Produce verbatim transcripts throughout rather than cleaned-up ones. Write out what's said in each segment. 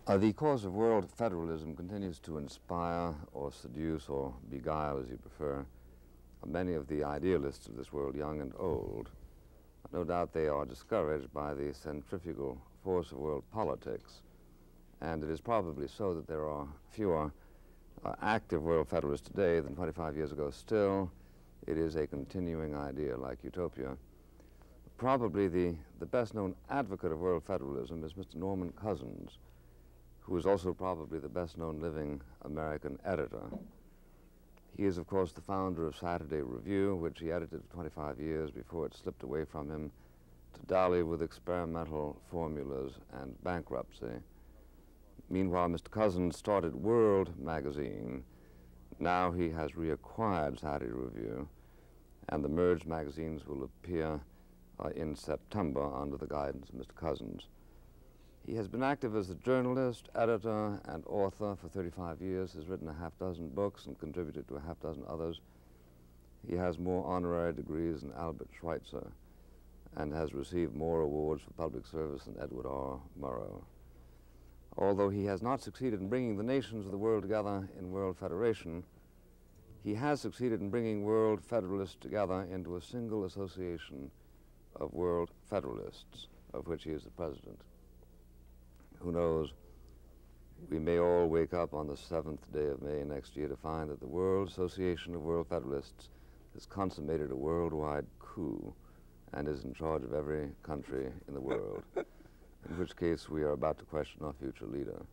Uh, the cause of world federalism continues to inspire or seduce or beguile, as you prefer, many of the idealists of this world, young and old. No doubt they are discouraged by the centrifugal force of world politics, and it is probably so that there are fewer uh, active world federalists today than twenty-five years ago. Still, it is a continuing idea like utopia. Probably the, the best-known advocate of world federalism is Mister Norman Cousins, who is also probably the best-known living American editor. He is, of course, the founder of Saturday Review, which he edited for twenty-five years before it slipped away from him to dally with experimental formulas and bankruptcy. Meanwhile, Mister Cousins started World magazine. Now he has reacquired Saturday Review, and the merged magazines will appear uh, in September under the guidance of Mister Cousins. He has been active as a journalist, editor, and author for thirty-five years, has written a half dozen books and contributed to a half dozen others. He has more honorary degrees than Albert Schweitzer and has received more awards for public service than Edward R. Murrow. Although he has not succeeded in bringing the nations of the world together in world federation, he has succeeded in bringing world federalists together into a single association of world federalists, of which he is the president. Who knows, we may all wake up on the seventh day of May next year to find that the World Association of World Federalists has consummated a worldwide coup and is in charge of every country in the world, in which case we are about to question our future leader.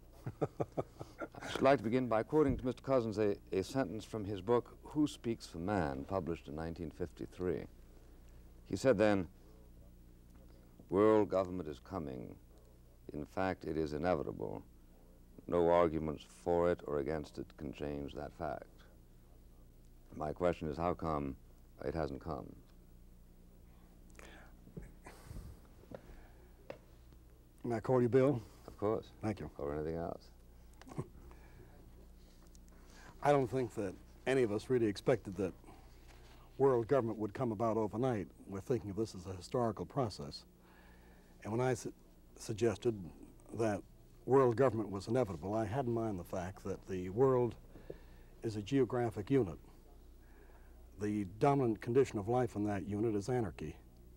I should like to begin by quoting to Mister Cousins a, a sentence from his book, Who Speaks for Man, published in nineteen fifty-three. He said then, "World government is coming. In fact, it is inevitable. No arguments for it or against it can change that fact." My question is, how come it hasn't come? May I call you Bill? Of course. Thank you. Or anything else. I don't think that any of us really expected that world government would come about overnight. We're thinking of this as a historical process. And when I su suggested that world government was inevitable, I had in mind the fact that the world is a geographic unit. The dominant condition of life in that unit is anarchy.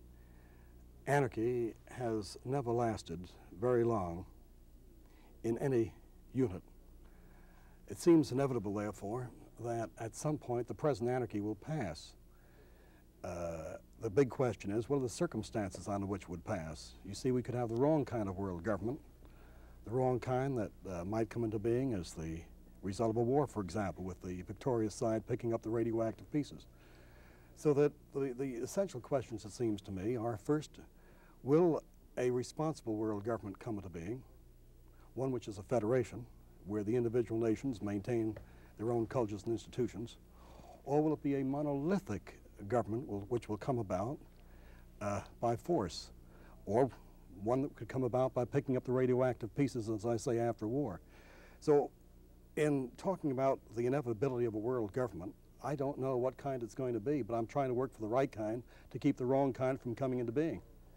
Anarchy has never lasted very long in any unit. It seems inevitable, therefore, that at some point the present anarchy will pass. Uh, the big question is, what are the circumstances under which it would pass? You see, we could have the wrong kind of world government, the wrong kind that uh, might come into being as the result of a war, for example, with the victorious side picking up the radioactive pieces. So that the, the essential questions, it seems to me, are first, will a responsible world government come into being, one which is a federation, where the individual nations maintain their own cultures and institutions, or will it be a monolithic government will, which will come about uh, by force, or one that could come about by picking up the radioactive pieces, as I say, after war. So in talking about the inevitability of a world government, I don't know what kind it's going to be, but I'm trying to work for the right kind to keep the wrong kind from coming into being.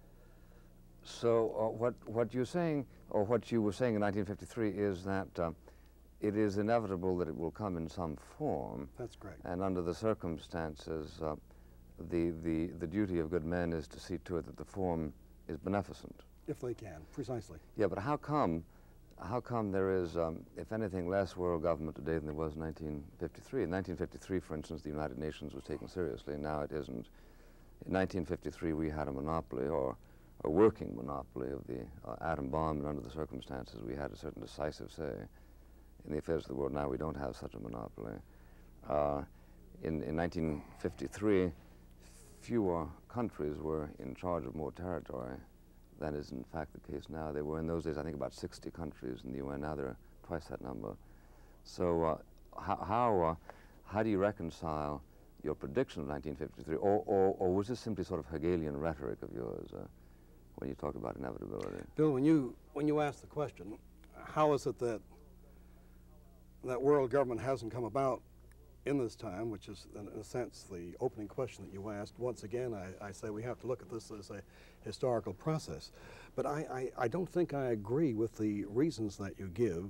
So uh, what, what you're saying, or what you were saying in nineteen fifty-three, is that uh, it is inevitable that it will come in some form. That's correct. And under the circumstances, uh, the, the, the duty of good men is to see to it that the form is beneficent. If they can, precisely. Yeah, but how come, how come there is, um, if anything, less world government today than there was in nineteen fifty-three? In nineteen fifty-three, for instance, the United Nations was taken seriously. Now it isn't. In nineteen fifty-three, we had a monopoly, or a working monopoly, of the uh, atom bomb, and under the circumstances, we had a certain decisive say in the affairs of the world. Now we don't have such a monopoly. Uh, in, in nineteen fifty-three, fewer countries were in charge of more territory than is in fact the case now. They were in those days, I think, about sixty countries in the U N. Now there are twice that number. So uh, how, how, uh, how do you reconcile your prediction of nineteen fifty-three, or, or, or was this simply sort of Hegelian rhetoric of yours uh, when you talk about inevitability? Bill, when you, when you ask the question, how is it that that world government hasn't come about in this time, which is in a sense the opening question that you asked, once again I, I say we have to look at this as a historical process. But I, I, I don't think I agree with the reasons that you give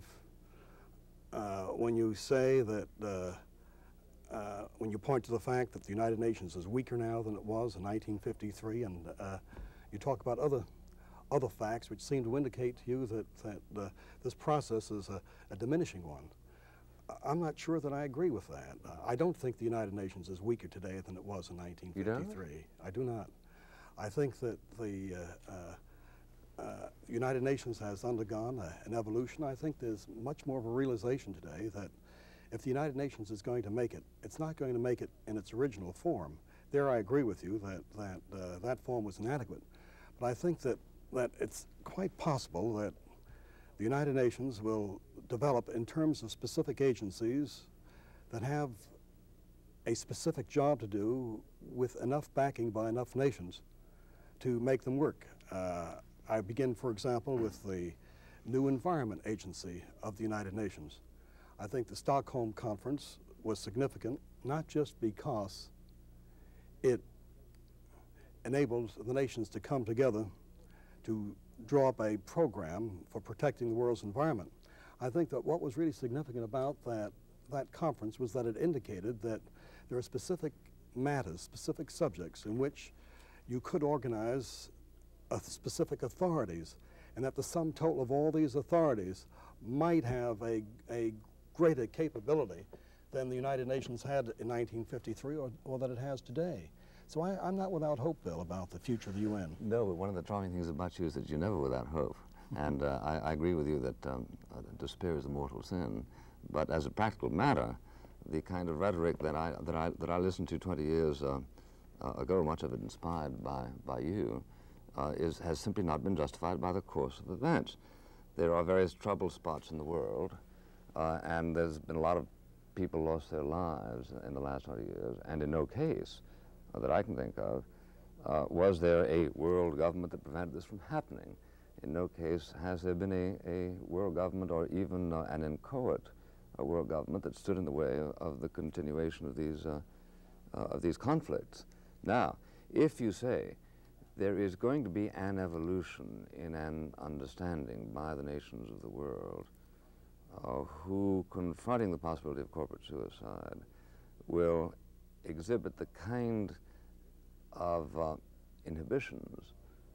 uh, when you say that, uh, uh, when you point to the fact that the United Nations is weaker now than it was in nineteen fifty-three, and uh, you talk about other other facts which seem to indicate to you that, that uh, this process is a, a diminishing one. I'm not sure that I agree with that. Uh, I don't think the United Nations is weaker today than it was in nineteen fifty-three. You don't? I do not. I think that the uh, uh, uh, United Nations has undergone a, an evolution. I think there's much more of a realization today that if the United Nations is going to make it, it's not going to make it in its original form. There I agree with you that that, uh, that form was inadequate. But I think that, that it's quite possible that the United Nations will develop in terms of specific agencies that have a specific job to do with enough backing by enough nations to make them work. Uh, I begin, for example, with the new Environment Agency of the United Nations. I think the Stockholm Conference was significant, not just because it enabled the nations to come together to draw up a program for protecting the world's environment. I think that what was really significant about that, that conference was that it indicated that there are specific matters, specific subjects in which you could organize uh, specific authorities, and that the sum total of all these authorities might have a, a greater capability than the United Nations had in nineteen fifty-three or, or that it has today. So I, I'm not without hope, Bill, about the future of the U N. No, but one of the charming things about you is that you're never without hope. And uh, I, I agree with you that um, uh, despair is a mortal sin. But as a practical matter, the kind of rhetoric that I, that I, that I listened to twenty years uh, uh, ago, much of it inspired by, by you, uh, is, has simply not been justified by the course of events. There are various trouble spots in the world, uh, and there's been a lot of people lost their lives in the last twenty years, and in no case uh, that I can think of uh, was there a world government that prevented this from happening. In no case has there been a, a world government or even uh, an inchoate a world government that stood in the way of, of the continuation of these, uh, uh, of these conflicts. Now, if you say there is going to be an evolution in an understanding by the nations of the world uh, who, confronting the possibility of corporate suicide, will exhibit the kind of uh, inhibitions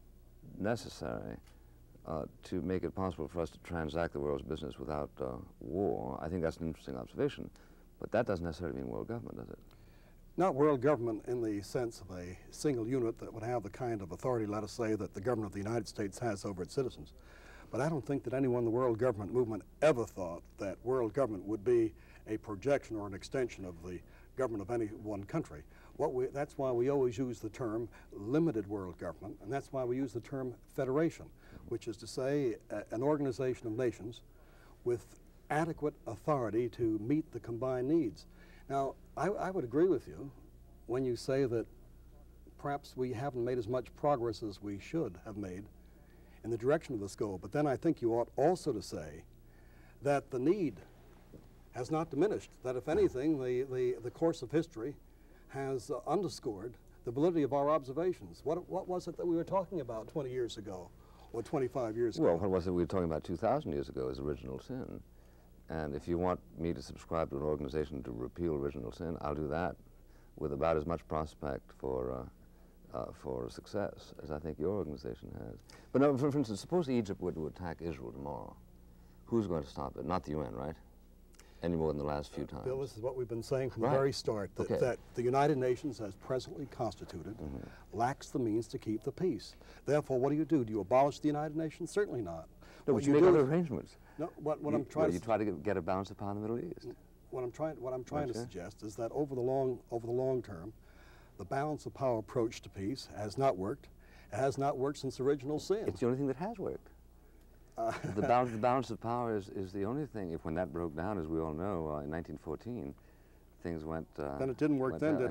necessary Uh, to make it possible for us to transact the world's business without uh, war. I think that's an interesting observation, but that doesn't necessarily mean world government, does it? Not world government in the sense of a single unit that would have the kind of authority, let us say, that the government of the United States has over its citizens. But I don't think that anyone in the world government movement ever thought that world government would be a projection or an extension of the government of any one country. What we, that's why we always use the term limited world government, and that's why we use the term federation, which is to say uh, an organization of nations with adequate authority to meet the combined needs. Now, I, I would agree with you when you say that perhaps we haven't made as much progress as we should have made in the direction of this goal, but then I think you ought also to say that the need has not diminished, that if anything, the, the, the course of history has uh, underscored the validity of our observations. What, what was it that we were talking about twenty years ago? Or twenty-five years ago? Well, what was it we were talking about two thousand years ago is original sin. And if you want me to subscribe to an organization to repeal original sin, I'll do that with about as much prospect for, uh, uh, for success as I think your organization has. But no, for, for instance, suppose Egypt were to attack Israel tomorrow. Who's going to stop it? Not the U N, right? Any more than the last few times. Bill, this is what we've been saying from right. the very start, that, okay. that the United Nations, as presently constituted, mm-hmm. lacks the means to keep the peace. Therefore, what do you do? Do you abolish the United Nations? Certainly not. No, what but you, you make other is, arrangements. No, what, what you, I'm trying well, to... you try to get, get a balance upon the Middle East. What I'm trying, what I'm trying okay. to suggest is that over the, long, over the long term, the balance of power approach to peace has not worked. It has not worked since original sin. It's the only thing that has worked. Uh, the, balance, the balance of power is, is the only thing. If when that broke down, as we all know, uh, in nineteen fourteen, things went... Uh, then it didn't work then, down. did it?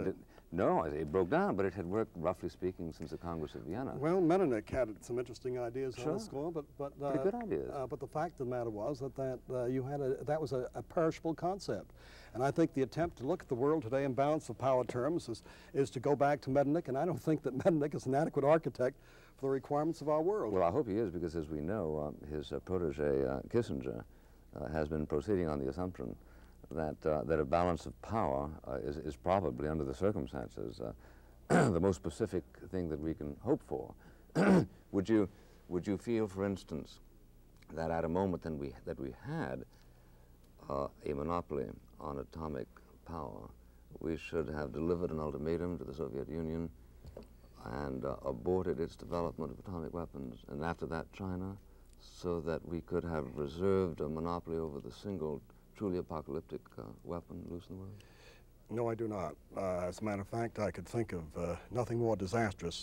No, it broke down, but it had worked, roughly speaking, since the Congress of Vienna. Well, Metternich had some interesting ideas Sure. on the score, but but uh, Pretty good ideas. Uh, but the fact of the matter was that that uh, you had a that was a, a perishable concept, and I think the attempt to look at the world today in balance of power terms is is to go back to Metternich, and I don't think that Metternich is an adequate architect for the requirements of our world. Well, I hope he is, because as we know, um, his uh, protege uh, Kissinger uh, has been proceeding on the assumption that uh, that a balance of power uh, is is probably, under the circumstances, Uh, the most specific thing that we can hope for. would you would you feel, for instance, that at a moment that we that we had uh, a monopoly on atomic power, we should have delivered an ultimatum to the Soviet Union and uh, aborted its development of atomic weapons, and after that China, so that we could have reserved a monopoly over the single truly apocalyptic uh, weapon loose in the world? No, I do not. Uh, as a matter of fact, I could think of uh, nothing more disastrous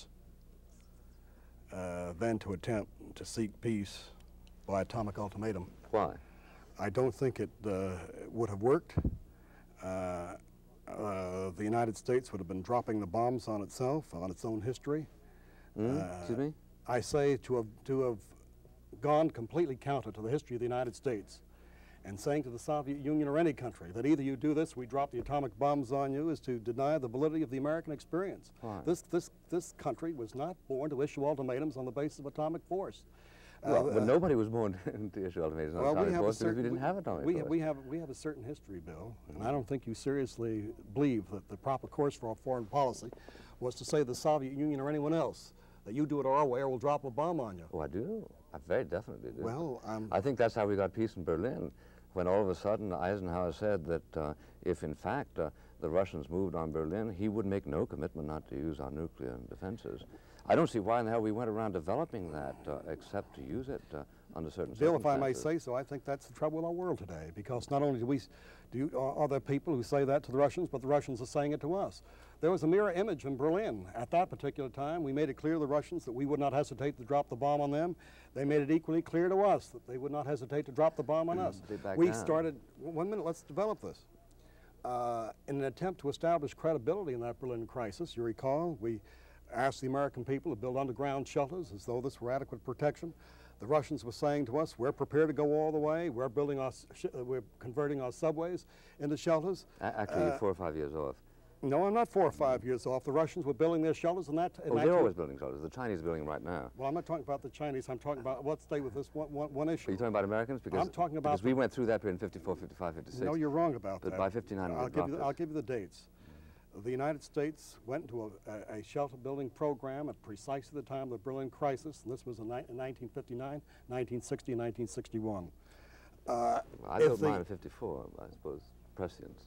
uh, than to attempt to seek peace by atomic ultimatum. Why? I don't think it uh, would have worked. Uh, uh, the United States would have been dropping the bombs on itself, on its own history. Mm? Uh, Excuse me? I say to have, to have gone completely counter to the history of the United States and saying to the Soviet Union or any country that either you do this, we drop the atomic bombs on you, is to deny the validity of the American experience. Why? This, this, this country was not born to issue ultimatums on the basis of atomic force. Well, Uh, but uh, nobody was born to issue ultimatums on well, we atomic have a force because we certain- didn't have atomic we, force. we, have, we have a certain history, Bill, and I don't think you seriously believe that the proper course for our foreign policy was to say to the Soviet Union or anyone else that you do it our way or we'll drop a bomb on you. Oh, I do. I very definitely do. Well, um, I think that's how we got peace in Berlin, when all of a sudden Eisenhower said that uh, if in fact uh, the Russians moved on Berlin, he would make no commitment not to use our nuclear defenses. I don't see why in the hell we went around developing that uh, except to use it uh, under certain Bill, if I circumstances. may say so, I think that's the trouble with our world today, because not only do we, do you, are, are there people who say that to the Russians, but the Russians are saying it to us. There was a mirror image in Berlin at that particular time. We made it clear to the Russians that we would not hesitate to drop the bomb on them. They made it equally clear to us that they would not hesitate to drop the bomb on us. They backed We down. started, one minute, let's develop this. Uh, in an attempt to establish credibility in that Berlin crisis, you recall, we asked the American people to build underground shelters as though this were adequate protection. The Russians were saying to us, we're prepared to go all the way. We're building our, sh uh, we're converting our subways into shelters. A- Actually, Uh, you're four or five years off. No, I'm not four or five years off. The Russians were building their shelters, and that. in Oh, that they're year- always building shelters. The Chinese are building them right now. Well, I'm not talking about the Chinese. I'm talking about. Let's stay with this one, one, one issue. Are you talking about Americans? Because, I'm talking about because we went through that period in fifty-four, fifty-five, fifty-six. No, you're wrong about But that. by fifty-nine, we I'll had give you. The, dropped I'll it. give you the dates. The United States went into a, a, a shelter building program at precisely the time of the Berlin crisis, and this was in, ni in nineteen fifty-nine, nineteen sixty, and nineteen sixty-one. Uh, I if built the- mine in fifty-four, I suppose, prescience.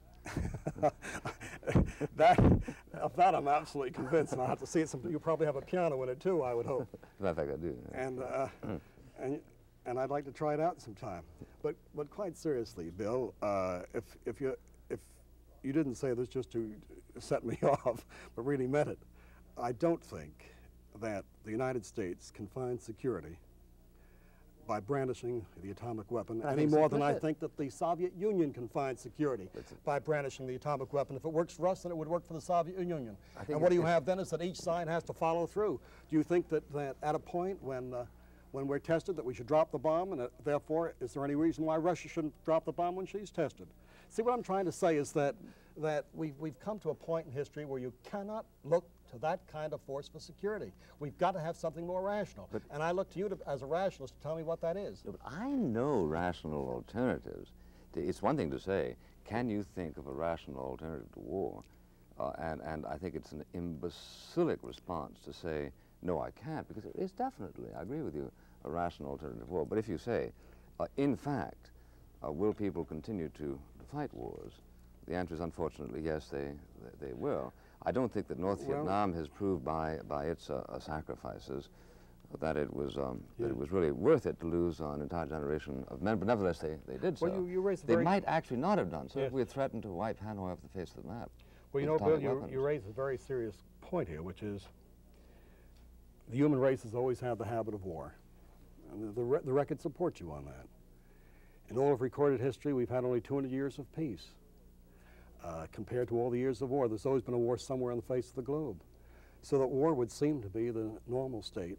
that, of that I'm absolutely convinced, and I'll have to see it. Some, you probably have a piano in it too, I would hope. As a matter of fact, I do. yeah. And, uh, and, and I'd like to try it out sometime. But, but quite seriously, Bill, uh, if, if, you, if you didn't say this just to set me off, but really meant it, I don't think that the United States can find security by brandishing the atomic weapon I any think so. more than I That's it. think that the Soviet Union can find security by brandishing the atomic weapon. If it works for us, then it would work for the Soviet Union. I think And what do it- you have then is that each side has to follow through. Do you think that, that at a point when, uh, when we're tested that we should drop the bomb, and uh, therefore is there any reason why Russia shouldn't drop the bomb when she's tested? See, what I'm trying to say is that, that we've, we've come to a point in history where you cannot look to that kind of force for security. We've got to have something more rational. But- and I look to you to, as a rationalist to tell me what that is. No, but I know rational alternatives. To- It's one thing to say, can you think of a rational alternative to war? Uh, and, and I think it's an imbecilic response to say, no, I can't, because it is definitely, I agree with you, a rational alternative to war. But if you say, uh, in fact, uh, will people continue to, to fight wars? The answer is unfortunately yes, they, they, they will. I don't think that North Well- Vietnam has proved by, by its uh, uh, sacrifices that it was um, Yeah. that it was really worth it to lose an entire generation of men. But nevertheless, they, they did so. Well, you- you raised a they very- might actually not have done so Yes. if we had threatened to wipe Hanoi off the face of the map. Well, you with know, Bill, atomic you, weapons. you raise a very serious point here, which is the human race has always had the habit of war. And the, the, re the record supports you on that. In all of recorded history, we've had only two hundred years of peace. Uh, compared to all the years of war, there's always been a war somewhere on the face of the globe. So that war would seem to be the normal state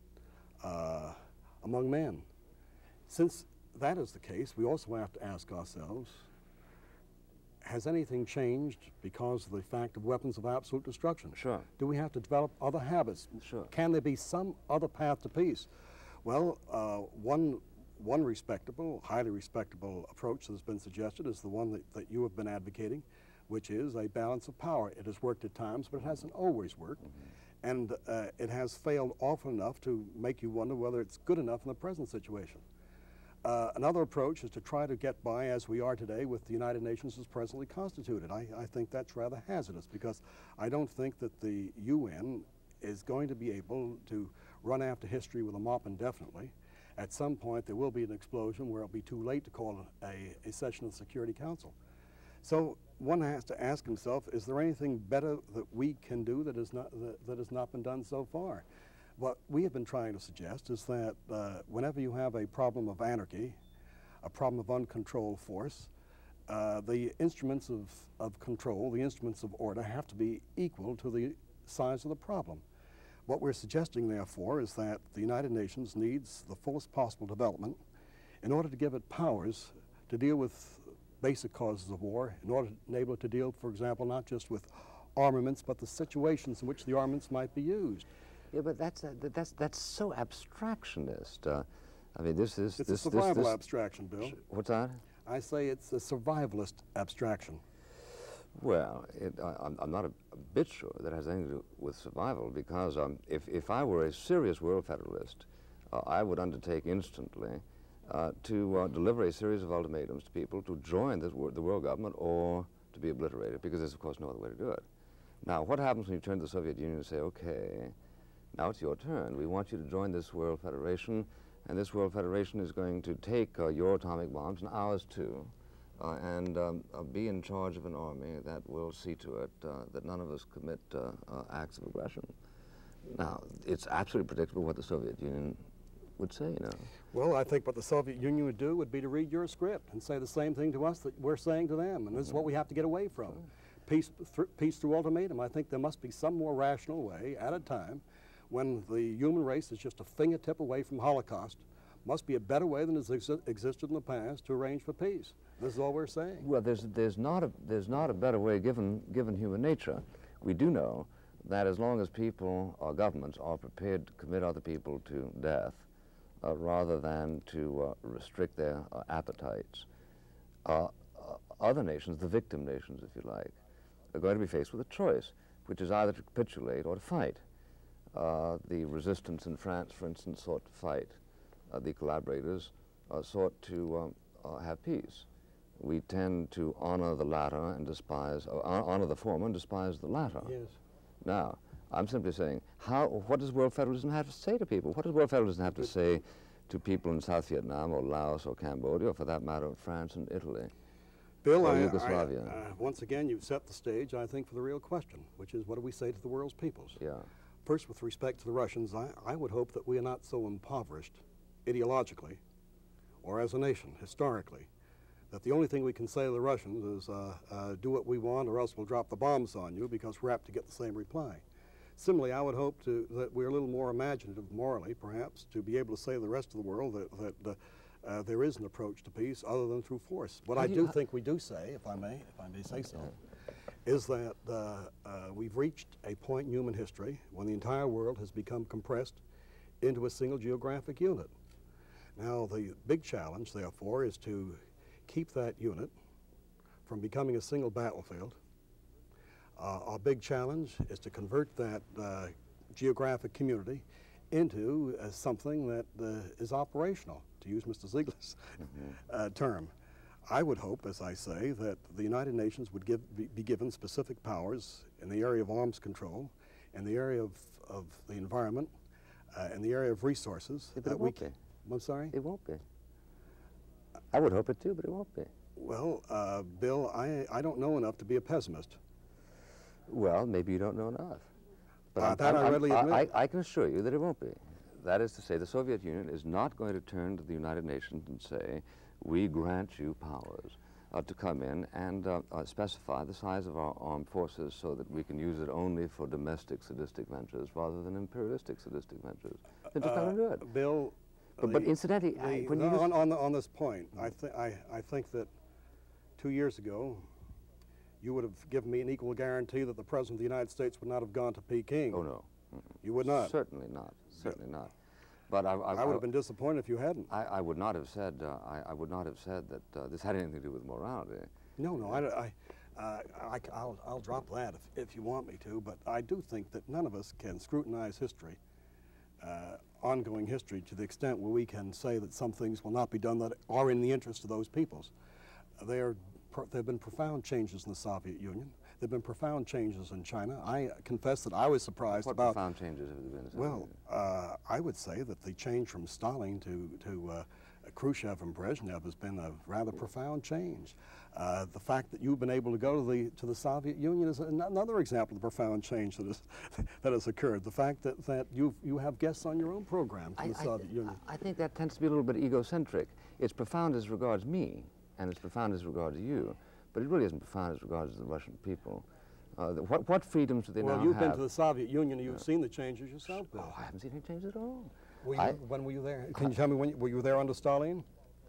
uh, among men. Since that is the case, we also have to ask ourselves, has anything changed because of the fact of weapons of absolute destruction? Sure. Do we have to develop other habits? Sure. Can there be some other path to peace? Well, uh, one, one respectable, highly respectable approach that has been suggested is the one that, that you have been advocating, which is a balance of power. It has worked at times, but it hasn't always worked. Mm-hmm. And uh, it has failed often enough to make you wonder whether it's good enough in the present situation. Uh, another approach is to try to get by as we are today with the United Nations as presently constituted. I, I think that's rather hazardous, because I don't think that the U N is going to be able to run after history with a mop indefinitely. At some point there will be an explosion where it'll be too late to call a, a session of the Security Council. So one has to ask himself, is there anything better that we can do that, is not, that, that has not been done so far? What we have been trying to suggest is that uh, whenever you have a problem of anarchy, a problem of uncontrolled force, uh, the instruments of, of control, the instruments of order, have to be equal to the size of the problem. What we're suggesting, therefore, is that the United Nations needs the fullest possible development in order to give it powers to deal with basic causes of war, in order to enable it to deal, for example, not just with armaments, but the situations in which the armaments might be used. Yeah, but that's, uh, that's, that's so abstractionist. Uh, I mean, this is... It's this, a survival this, this, abstraction, Bill. What's that? I say it's a survivalist abstraction. Well, it, I, I'm, I'm not a, a bit sure that has anything to do with survival, because um, if, if I were a serious world federalist, uh, I would undertake instantly uh, to uh, deliver a series of ultimatums to people to join this, the world government or to be obliterated, because there's, of course, no other way to do it. Now, what happens when you turn to the Soviet Union and say, okay, now it's your turn. We want you to join this World Federation, and this World Federation is going to take uh, your atomic bombs, and ours too, uh, and um, uh, be in charge of an army that will see to it uh, that none of us commit uh, uh, acts of aggression. Now, it's absolutely predictable what the Soviet Union would say, you know. Well, I think what the Soviet Union would do would be to read your script and say the same thing to us that we're saying to them, and this is what we have to get away from. Peace, th peace through ultimatum. I think there must be some more rational way at a time, when the human race is just a fingertip away from Holocaust, must be a better way than has exi existed in the past to arrange for peace. This is all we're saying. Well, there's, there's, not, a, there's not a better way given, given human nature. We do know that as long as people or governments are prepared to commit other people to death uh, rather than to uh, restrict their uh, appetites, uh, uh, other nations, the victim nations if you like, are going to be faced with a choice, which is either to capitulate or to fight. Uh, the resistance in France, for instance, sought to fight. Uh, the collaborators uh, sought to um, uh, have peace. We tend to honor the latter and despise, uh, honor the former and despise the latter. Yes. Now, I'm simply saying, how, what does World Federalism have to say to people? What does World Federalism have to say to people in South Vietnam or Laos or Cambodia, or for that matter, France and Italy? Bill, or I, Yugoslavia. I, uh, once again, you've set the stage, I think, for the real question, which is what do we say to the world's peoples? Yeah. First, with respect to the Russians, I, I would hope that we are not so impoverished ideologically or as a nation, historically, that the only thing we can say to the Russians is uh, uh, do what we want or else we'll drop the bombs on you, because we're apt to get the same reply. Similarly, I would hope to, that we're a little more imaginative morally, perhaps, to be able to say to the rest of the world that, that uh, Uh, there is an approach to peace other than through force. What How I do do you, think we do say, if I may, if I may say so, is that uh, uh, we've reached a point in human history when the entire world has become compressed into a single geographic unit. Now, the big challenge, therefore, is to keep that unit from becoming a single battlefield. Uh, our big challenge is to convert that uh, geographic community into uh, something that uh, is operational, to use Mister Ziegler's mm-hmm. uh, term. I would hope, as I say, that the United Nations would give, be, be given specific powers in the area of arms control, in the area of, of the environment, uh, in the area of resources. Yeah, but it won't be. I'm sorry? It won't be. I would hope it too, but it won't be. Well, uh, Bill, I, I don't know enough to be a pessimist. Well, maybe you don't know enough. But uh, I'm, that I'm, I readily I, admit. I, I can assure you that it won't be. That is to say, the Soviet Union is not going to turn to the United Nations and say, we grant you powers. uh, to come in and uh, uh, specify the size of our armed forces so that we can use it only for domestic sadistic ventures rather than imperialistic sadistic ventures. They're just not going to do it. Bill, But, the, but incidentally, the, I, when the, you on, on, the, on this point, I, th I, I think that two years ago, you would have given me an equal guarantee that the President of the United States would not have gone to Peking. Oh, no. Mm-mm. You would not? Certainly not. Certainly not. But I, I, I would have been disappointed if you hadn't. I, I would not have said. Uh, I, I would not have said that uh, this had anything to do with morality. No, no. I, I, uh, I, I'll, I'll drop that if, if you want me to. But I do think that none of us can scrutinize history, uh, ongoing history, to the extent where we can say that some things will not be done that are in the interest of those peoples. They are. There have been profound changes in the Soviet Union. There have been profound changes in China. I confess that I was surprised what about... What profound changes have there been in the Soviet Well, uh, I would say that the change from Stalin to, to uh, Khrushchev and Brezhnev has been a rather profound change. Uh, the fact that you've been able to go to the, to the Soviet Union is an another example of the profound change that, is, that has occurred. The fact that, that you've, you have guests on your own program from I, the Soviet I, Union. I think that tends to be a little bit egocentric. It's profound as regards me, and it's profound as regards you, but it really isn't profound as regards the Russian people. Uh, the, what, what freedoms do they well, now you've have? been to the Soviet Union and you've uh, seen the changes yourself, Bill. Oh, I haven't seen any changes at all. Were you, I, when were you there? Can you tell me when you, were you there under Stalin?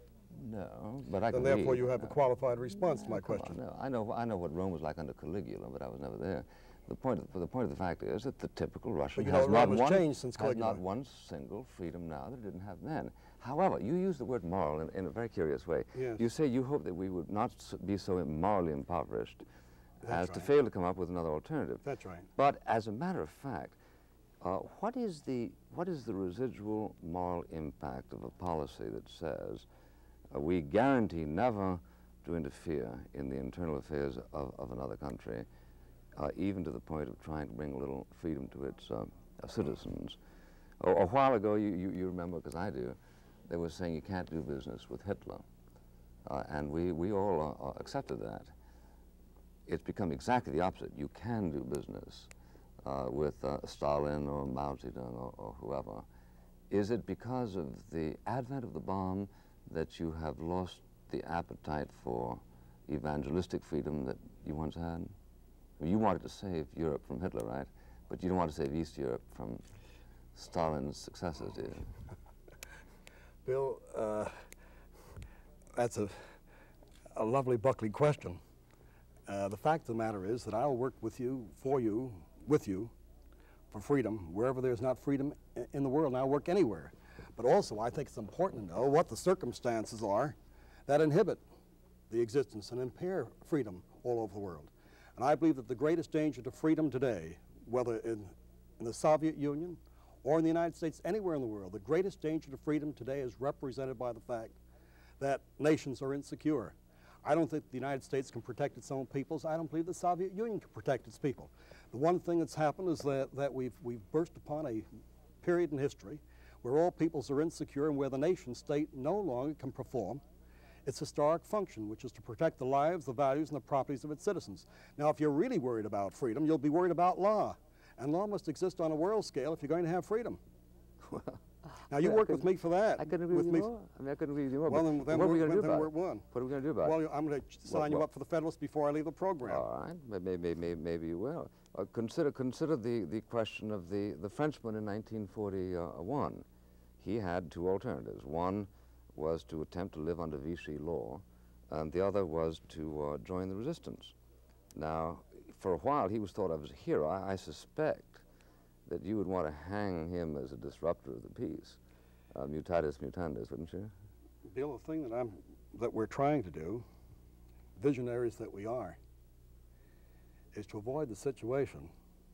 No, but I then can therefore read. you have a qualified response to my Come question. on, no. I know, I know what Rome was like under Caligula, but I was never there. The point, of, the point of the fact is that the typical Russian but you has, know, not Rome has one, changed since has Caligula. not one single freedom now that it didn't have then. However, you use the word moral in, in a very curious way. Yes. You say you hope that we would not be so morally impoverished That's as right. to fail to come up with another alternative. That's right. But as a matter of fact, uh, what is the what is the residual moral impact of a policy that says uh, we guarantee never to interfere in the internal affairs of, of another country, uh, even to the point of trying to bring a little freedom to its uh, uh, citizens? A, a while ago, you, you, you remember, because I do, they were saying you can't do business with Hitler, uh, and we, we all uh, accepted that. It's become exactly the opposite. You can do business uh, with uh, Stalin or Mao Zedong or, or whoever. Is it because of the advent of the bomb that you have lost the appetite for evangelistic freedom that you once had? Well, you wanted to save Europe from Hitler, right? But you don't want to save East Europe from Stalin's successors, do you? Bill, uh, that's a, a lovely Buckley question. Uh, the fact of the matter is that I'll work with you, for you, with you, for freedom, wherever there's not freedom in the world, and I'll work anywhere. But also, I think it's important to know what the circumstances are that inhibit the existence and impair freedom all over the world. And I believe that the greatest danger to freedom today, whether in, in the Soviet Union or in the United States, anywhere in the world, the greatest danger to freedom today is represented by the fact that nations are insecure. I don't think the United States can protect its own peoples. I don't believe the Soviet Union can protect its people. The one thing that's happened is that, that we've, we've burst upon a period in history where all peoples are insecure and where the nation state no longer can perform its historic function, which is to protect the lives, the values, and the properties of its citizens. Now, if you're really worried about freedom, you'll be worried about law. And law must exist on a world scale if you're going to have freedom. Well, now, you yeah, work with me for that. I couldn't agree with, with you me. more. I mean, I couldn't agree with you more. Well, but then, then what are we we're, going to do then about we're it? one. What are we going to do about well, it? I'm going to sign well, you well, up for the Federalists before I leave the program. All right, maybe, maybe, maybe you will. Uh, consider consider the, the question of the, the Frenchman in nineteen forty-one. He had two alternatives. One was to attempt to live under Vichy law, and the other was to uh, join the resistance. Now, for a while, he was thought of as a hero. I, I suspect that you would want to hang him as a disruptor of the peace. Uh, mutatis mutandis, wouldn't you? Bill, the thing that, I'm, that we're trying to do, visionaries that we are, is to avoid the situation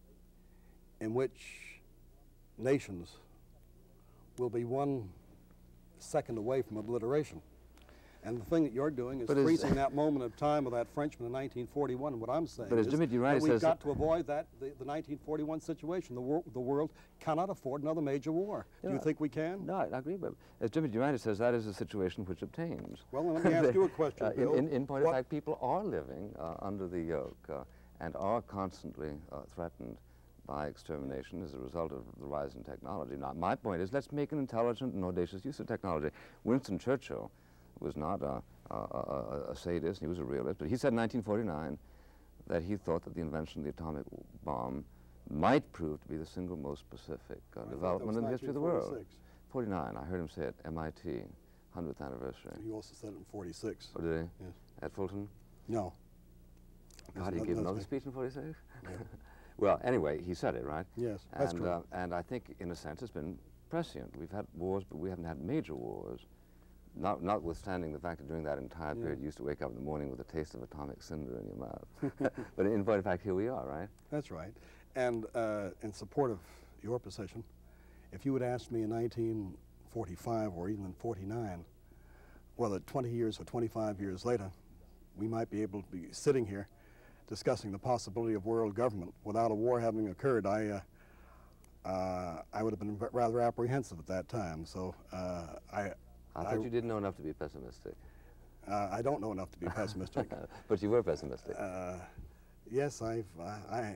in which nations will be one second away from obliteration. And the thing that you're doing is But freezing that moment of time of that Frenchman in nineteen forty-one. And what I'm saying But as is Jimmy that Durante we've says got to avoid that, the, the nineteen forty-one situation. The, wor the world cannot afford another major war. Do Yeah. you think we can? No, I agree, but as Jimmy Durante says, that is a situation which obtains. Well, then let me ask you a question, uh, Bill. in, in point What- of fact, people are living uh, under the yoke uh, and are constantly uh, threatened by extermination as a result of the rise in technology. Now, my point is, let's make an intelligent and audacious use of technology. Winston Churchill was not a, uh, a, a sadist, and he was a realist, but he said in nineteen forty-nine that he thought that the invention of the atomic bomb might prove to be the single most specific uh, development in the history of the world. forty-nine, I heard him say at M I T, hundredth anniversary. He also said it in forty-six. Oh, did he? Yes. At Fulton? No. God, he gave another speech in forty-six? Yeah. Well, anyway, he said it, right? Yes, that's and, correct. Uh, and I think, in a sense, it's been prescient. We've had wars, but we haven't had major wars. Not, notwithstanding the fact that during that entire Yeah. period you used to wake up in the morning with a taste of atomic cinder in your mouth. But in point of fact, here we are, right? That's right. And uh, in support of your position, if you had asked me in nineteen forty-five or even in forty-nine, whether twenty years or twenty-five years later, we might be able to be sitting here discussing the possibility of world government without a war having occurred, I, uh, uh, I would have been rather apprehensive at that time. So uh, I, I thought I, you didn't know enough to be pessimistic. Uh, I don't know enough to be pessimistic. But you were pessimistic. Uh, yes, I've, I, I,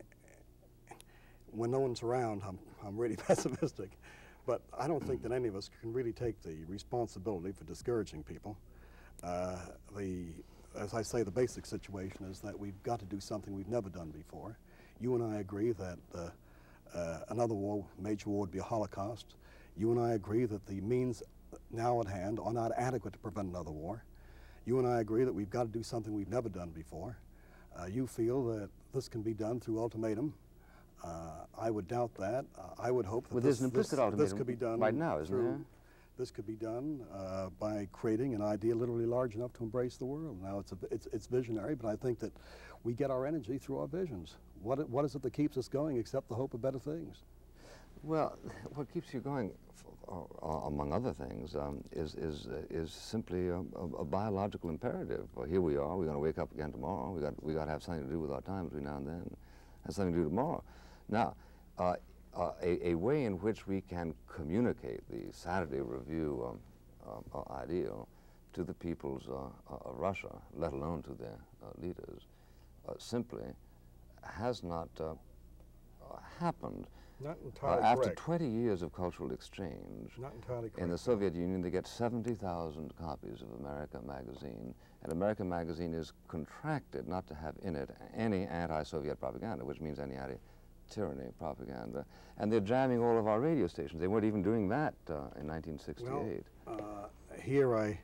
when no one's around, I'm, I'm really pessimistic. But I don't think that any of us can really take the responsibility for discouraging people. Uh, the, as I say, the basic situation is that we've got to do something we've never done before. You and I agree that uh, uh, another war, major war, would be a Holocaust. You and I agree that the means now at hand are not adequate to prevent another war. You and I agree that we've got to do something we've never done before. Uh, you feel that this can be done through ultimatum. Uh, I would doubt that. Uh, I would hope that well, this, there's an implicit this, ultimatum this could be done right now, isn't through, there? This could be done uh, by creating an idea literally large enough to embrace the world. Now, it's, a, it's, it's visionary, but I think that we get our energy through our visions. What, what is it that keeps us going except the hope of better things? Well, what keeps you going, uh, among other things, um, is, is, uh, is simply a, a, a biological imperative. Well, here we are, we're going to wake up again tomorrow. We've got, we got to have something to do with our time between now and then. Have something to do tomorrow. Now, uh, uh, a, a way in which we can communicate the Saturday Review um, uh, uh, ideal to the peoples uh, of Russia, let alone to their uh, leaders, uh, simply has not uh, uh, happened. Not entirely uh, After correct. twenty years of cultural exchange, Not entirely correct. in the Soviet Union, they get seventy thousand copies of America Magazine, and America Magazine is contracted not to have in it any anti-Soviet propaganda, which means any anti-tyranny propaganda. And they're jamming all of our radio stations. They weren't even doing that uh, in nineteen sixty-eight. Well, uh, here I,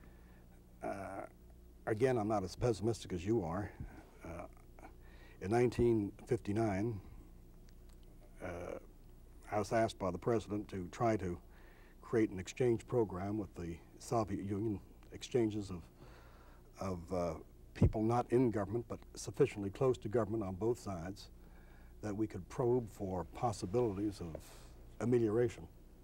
uh, again, I'm not as pessimistic as you are. Uh, in nineteen fifty-nine, uh, I was asked by the president to try to create an exchange program with the Soviet Union, exchanges of, of uh, people not in government but sufficiently close to government on both sides that we could probe for possibilities of amelioration.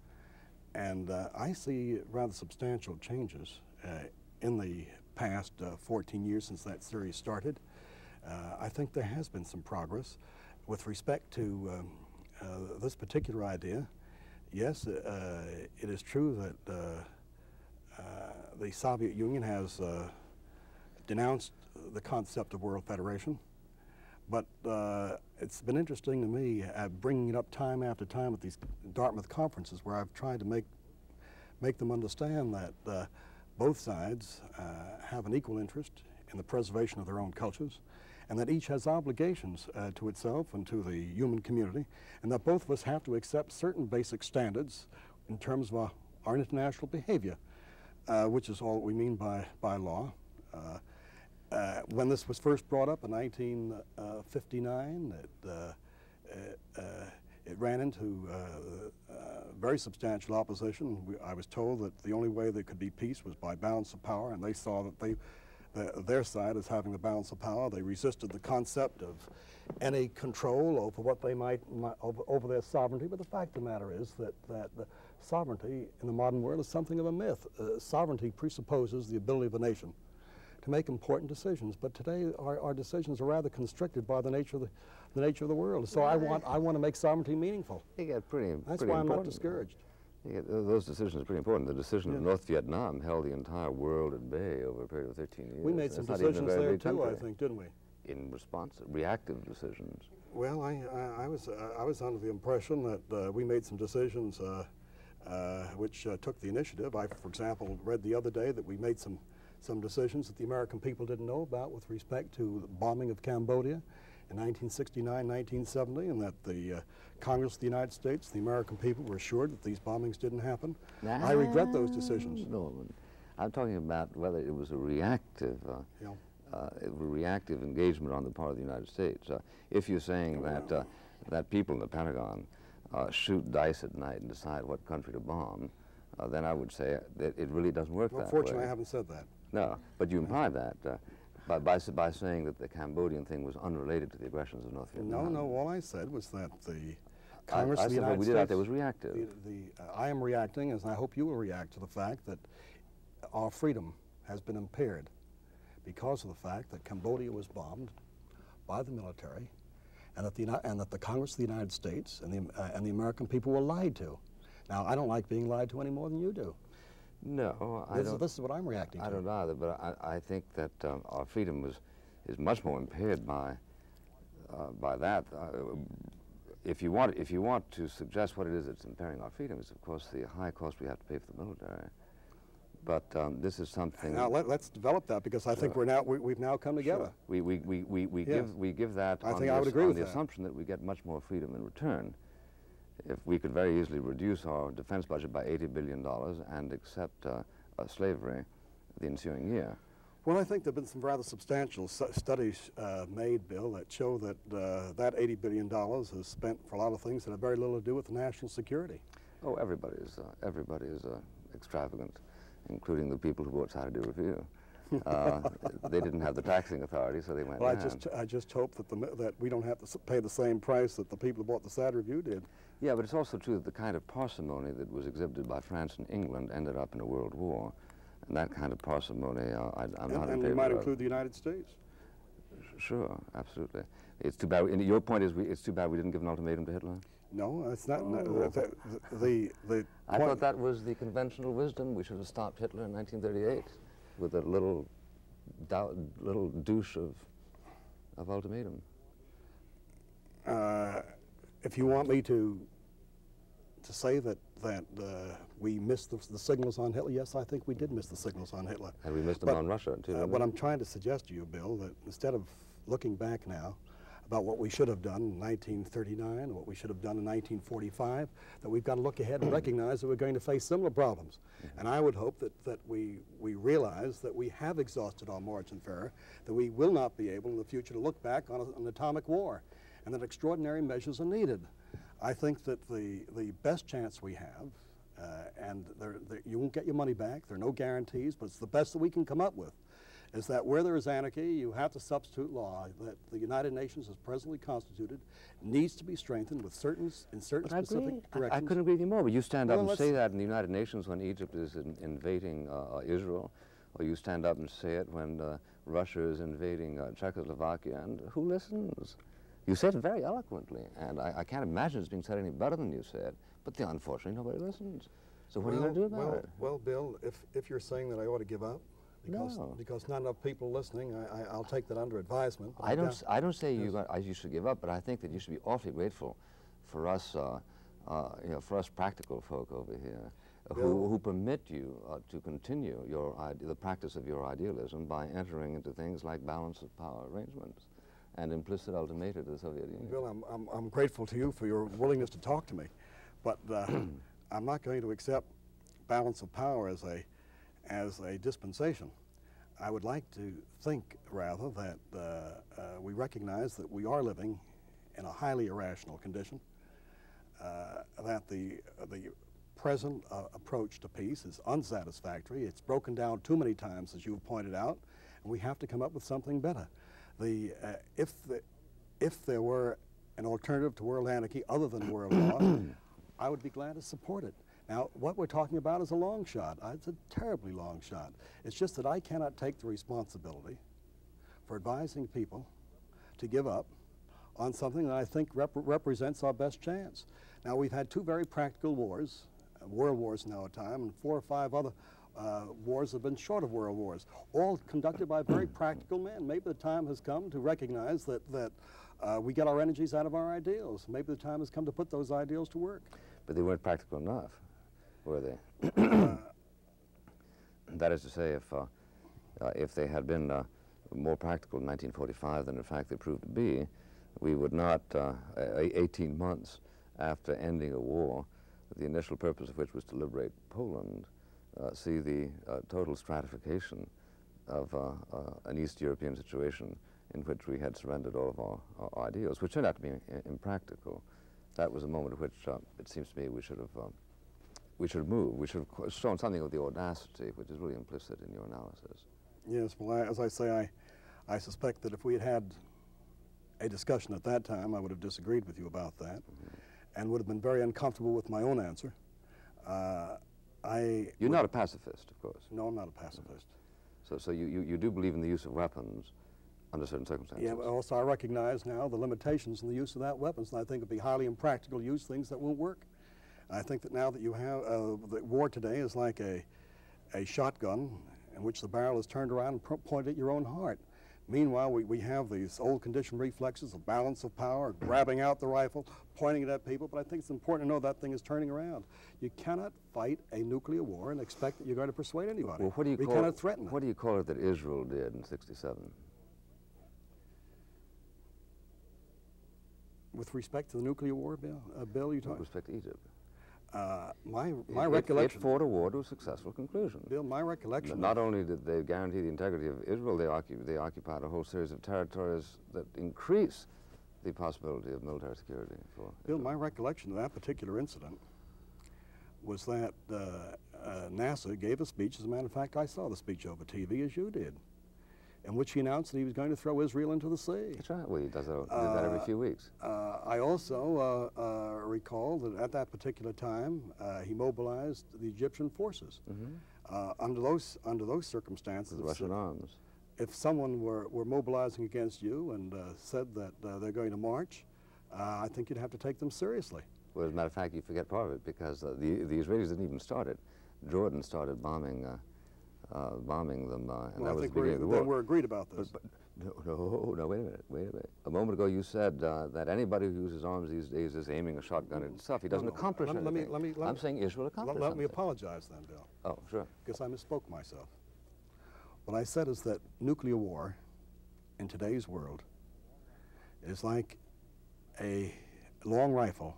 And uh, I see rather substantial changes uh, in the past uh, fourteen years since that series started. Uh, I think there has been some progress. With respect to um, uh, this particular idea, yes, uh, it is true that uh, uh, the Soviet Union has uh, denounced the concept of world federation, but uh, it's been interesting to me uh, bringing it up time after time at these Dartmouth conferences where I've tried to make, make them understand that uh, both sides uh, have an equal interest in the preservation of their own cultures, and that each has obligations uh, to itself and to the human community, and that both of us have to accept certain basic standards in terms of our, our international behavior, uh, which is all that we mean by, by law. Uh, uh, when this was first brought up in nineteen fifty-nine, it, uh, uh, uh, it ran into uh, uh, very substantial opposition. We, I was told that the only way there could be peace was by balance of power, and they saw that they The, their side as having the balance of power. They resisted the concept of any control over what they might, might over, over their sovereignty. But the fact of the matter is that, that the sovereignty in the modern world is something of a myth. Uh, sovereignty presupposes the ability of a nation to make important decisions. But today our, our decisions are rather constricted by the nature of the, the nature of the world. So I want, I want to make sovereignty meaningful. You get pretty, That's pretty why I'm important. not discouraged. Yeah, those decisions are pretty important. The decision Yeah. of North Vietnam held the entire world at bay over a period of thirteen years. We made some That's not even a decisions very there big too, I country. think, didn't we? In response, reactive decisions. Well, I, I, I was uh, I was under the impression that uh, we made some decisions uh, uh, which uh, took the initiative. I, for example, read the other day that we made some some decisions that the American people didn't know about with respect to the bombing of Cambodia in nineteen sixty-nine, nineteen seventy, and that the uh, Congress of the United States, the American people, were assured that these bombings didn't happen. Nah, I regret those decisions. No, I'm talking about whether it was a reactive, uh, Yeah. uh, a reactive engagement on the part of the United States. Uh, if you're saying that uh, that people in the Pentagon uh, shoot dice at night and decide what country to bomb, uh, then I would say that it really doesn't work Well, that fortunately, way. I haven't said that. No, but you imply that uh, by, by, by saying that the Cambodian thing was unrelated to the aggressions of North Vietnam. No, no, all I said was that the Congress I, I of the said United what we States... did out there was reactive. The, the, uh, I am reacting, as I hope you will react, to the fact that our freedom has been impaired because of the fact that Cambodia was bombed by the military, and that the, and that the Congress of the United States and the, uh, and the American people were lied to. Now, I don't like being lied to any more than you do. No, I this, don't. Is, this is what I'm reacting to. I don't either, but I, I think that um, our freedom was, is much more impaired by, uh, by that. Uh, if you want, if you want to suggest what it is that's impairing our freedom, it's of course the high cost we have to pay for the military. But um, this is something. Now let, let's develop that, because I Sure. think we're now we, we've now come together. Sure. We we we we, we Yes. give we give that I on think the, I would agree on with the that. assumption that we get much more freedom in return. If we could very easily reduce our defense budget by eighty billion dollars and accept uh, uh, slavery the ensuing year. Well, I think there have been some rather substantial stu studies uh, made, Bill, that show that uh, that eighty billion dollars is spent for a lot of things that have very little to do with national security. Oh, everybody is, uh, everybody is uh, extravagant, including the people who bought Saturday Review. Uh, they didn't have the taxing authority, so they went Well, I down. just, I just hope that, the, that we don't have to s- pay the same price that the people who bought the Saturday Review did. Yeah, but it's also true that the kind of parsimony that was exhibited by France and England ended up in a world war. And that kind of parsimony, uh, I, I'm And, not in and favor we might of. include the United States. Sure, absolutely. It's too bad, and your point is we, it's too bad we didn't give an ultimatum to Hitler? No, it's not. no, Oh. the, the, the I point- thought that was the conventional wisdom. We should have stopped Hitler in nineteen thirty-eight with a little, dou little douche of, of ultimatum. Uh, if you want me to to say that that uh, we missed the, the signals on Hitler, yes, I think we did miss the signals on Hitler. And we missed them But, on Russia, too. Uh, didn't what we? I'm trying to suggest to you, Bill, that instead of looking back now about what we should have done in nineteen thirty-nine, what we should have done in nineteen forty-five, that we've got to look ahead and recognize that we're going to face similar problems. Mm-hmm. And I would hope that, that we, we realize that we have exhausted our margin of error, that we will not be able in the future to look back on a, an atomic war, and that extraordinary measures are needed. I think that the, the best chance we have, uh, and there, there, you won't get your money back, there are no guarantees, but it's the best that we can come up with, is that where there is anarchy, you have to substitute law, that the United Nations as presently constituted needs to be strengthened with certain, in certain But I specific agree. I, directions. I couldn't agree with you more, but you stand up Well, and say let's- that in the United Nations when Egypt is in, invading uh, Israel, or you stand up and say it when uh, Russia is invading uh, Czechoslovakia, and who listens? You said it very eloquently, and I, I can't imagine it's being said any better than you said, but the, unfortunately nobody listens. So what well, are you going to do about well, it? Well, Bill, if, if you're saying that I ought to give up, because, No. because not enough people listening, I, I, I'll take that under advisement. I don't, Yeah. s- I don't say Yes. you, got, I, you should give up, but I think that you should be awfully grateful for us, uh, uh, you know, for us practical folk over here, uh, who, Bill- who permit you uh, to continue your ide the practice of your idealism by entering into things like balance of power arrangements and implicit ultimata to the Soviet Union. Bill, I'm, I'm, I'm grateful to you for your willingness to talk to me, but uh, I'm not going to accept balance of power as a, as a dispensation. I would like to think, rather, that uh, uh, we recognize that we are living in a highly irrational condition, uh, that the, the present uh, approach to peace is unsatisfactory. It's broken down too many times, as you've pointed out, and we have to come up with something better. The, uh, if, the, if there were an alternative to world anarchy other than world law, I would be glad to support it. Now, what we're talking about is a long shot. Uh, It's a terribly long shot. It's just that I cannot take the responsibility for advising people to give up on something that I think rep represents our best chance. Now, we've had two very practical wars, uh, world wars now at time, and four or five other Uh, wars have been short of world wars, all conducted by very practical men. Maybe the time has come to recognize that, that uh, we get our energies out of our ideals. Maybe the time has come to put those ideals to work. But they weren't practical enough, were they? Uh, That is to say, if, uh, Uh, if they had been uh, more practical in nineteen forty-five than in fact they proved to be, we would not, uh, eighteen months after ending a war, the initial purpose of which was to liberate Poland, uh, see the uh, total stratification of uh, uh, an East European situation in which we had surrendered all of our, our ideals, which turned out to be impractical. That was a moment at which uh, it seems to me we should have uh, we should have moved. We should have shown something of the audacity, which is really implicit in your analysis. Yes, well, I, as I say, I, I suspect that if we had had a discussion at that time, I would have disagreed with you about that, mm-hmm. and would have been very uncomfortable with my own answer. Uh, I You're not a pacifist, of course. No, I'm not a pacifist. So, so you, you, you do believe in the use of weapons under certain circumstances? Yeah, but also I recognize now the limitations in the use of that weapons, and I think it would be highly impractical to use things that won't work. I think that now that you have, uh, the war today is like a, a shotgun in which the barrel is turned around and pointed at your own heart. Meanwhile, we, we have these old conditioned reflexes of balance of power, grabbing out the rifle, pointing it at people, but I think it's important to know that thing is turning around. You cannot fight a nuclear war and expect that you're going to persuade anybody. Well, what do you we call cannot it, threaten What it. do you call it that Israel did in sixty-seven? With respect to the nuclear war, Bill, uh, Bill you talking? With respect to Egypt? Uh, my my it, recollection. It fought a war to a successful conclusion. Bill, my recollection. Not only did they guarantee the integrity of Israel, they, occup they occupied a whole series of territories that increase the possibility of military security for Bill, Israel. my recollection of that particular incident was that uh, uh, NASA gave a speech. As a matter of fact, I saw the speech over T V, as you did, in which he announced that he was going to throw Israel into the sea. That's right. Well, he does that, he did that every few weeks. Uh, I also uh, uh, recall that at that particular time, uh, he mobilized the Egyptian forces. Mm-hmm. uh, under those under those circumstances, the Russian arms. If someone were, were mobilizing against you and uh, said that uh, they're going to march, uh, I think you'd have to take them seriously. Well, as a matter of fact, you forget part of it, because uh, the, the Israelis didn't even start it. Jordan started bombing uh, uh, bombing them, uh, and well, that I was the think beginning of the war. Then we're agreed about this. But, but, no, no, no, wait a minute, wait a minute. A moment ago you said uh, that anybody who uses arms these days is aiming a shotgun at himself. He doesn't no, no. accomplish let, anything. Let me, let me, let I'm me, saying Israel accomplished Let, let something. me apologize then, Bill. Oh, sure. Because I misspoke myself. What I said is that nuclear war in today's world is like a long rifle,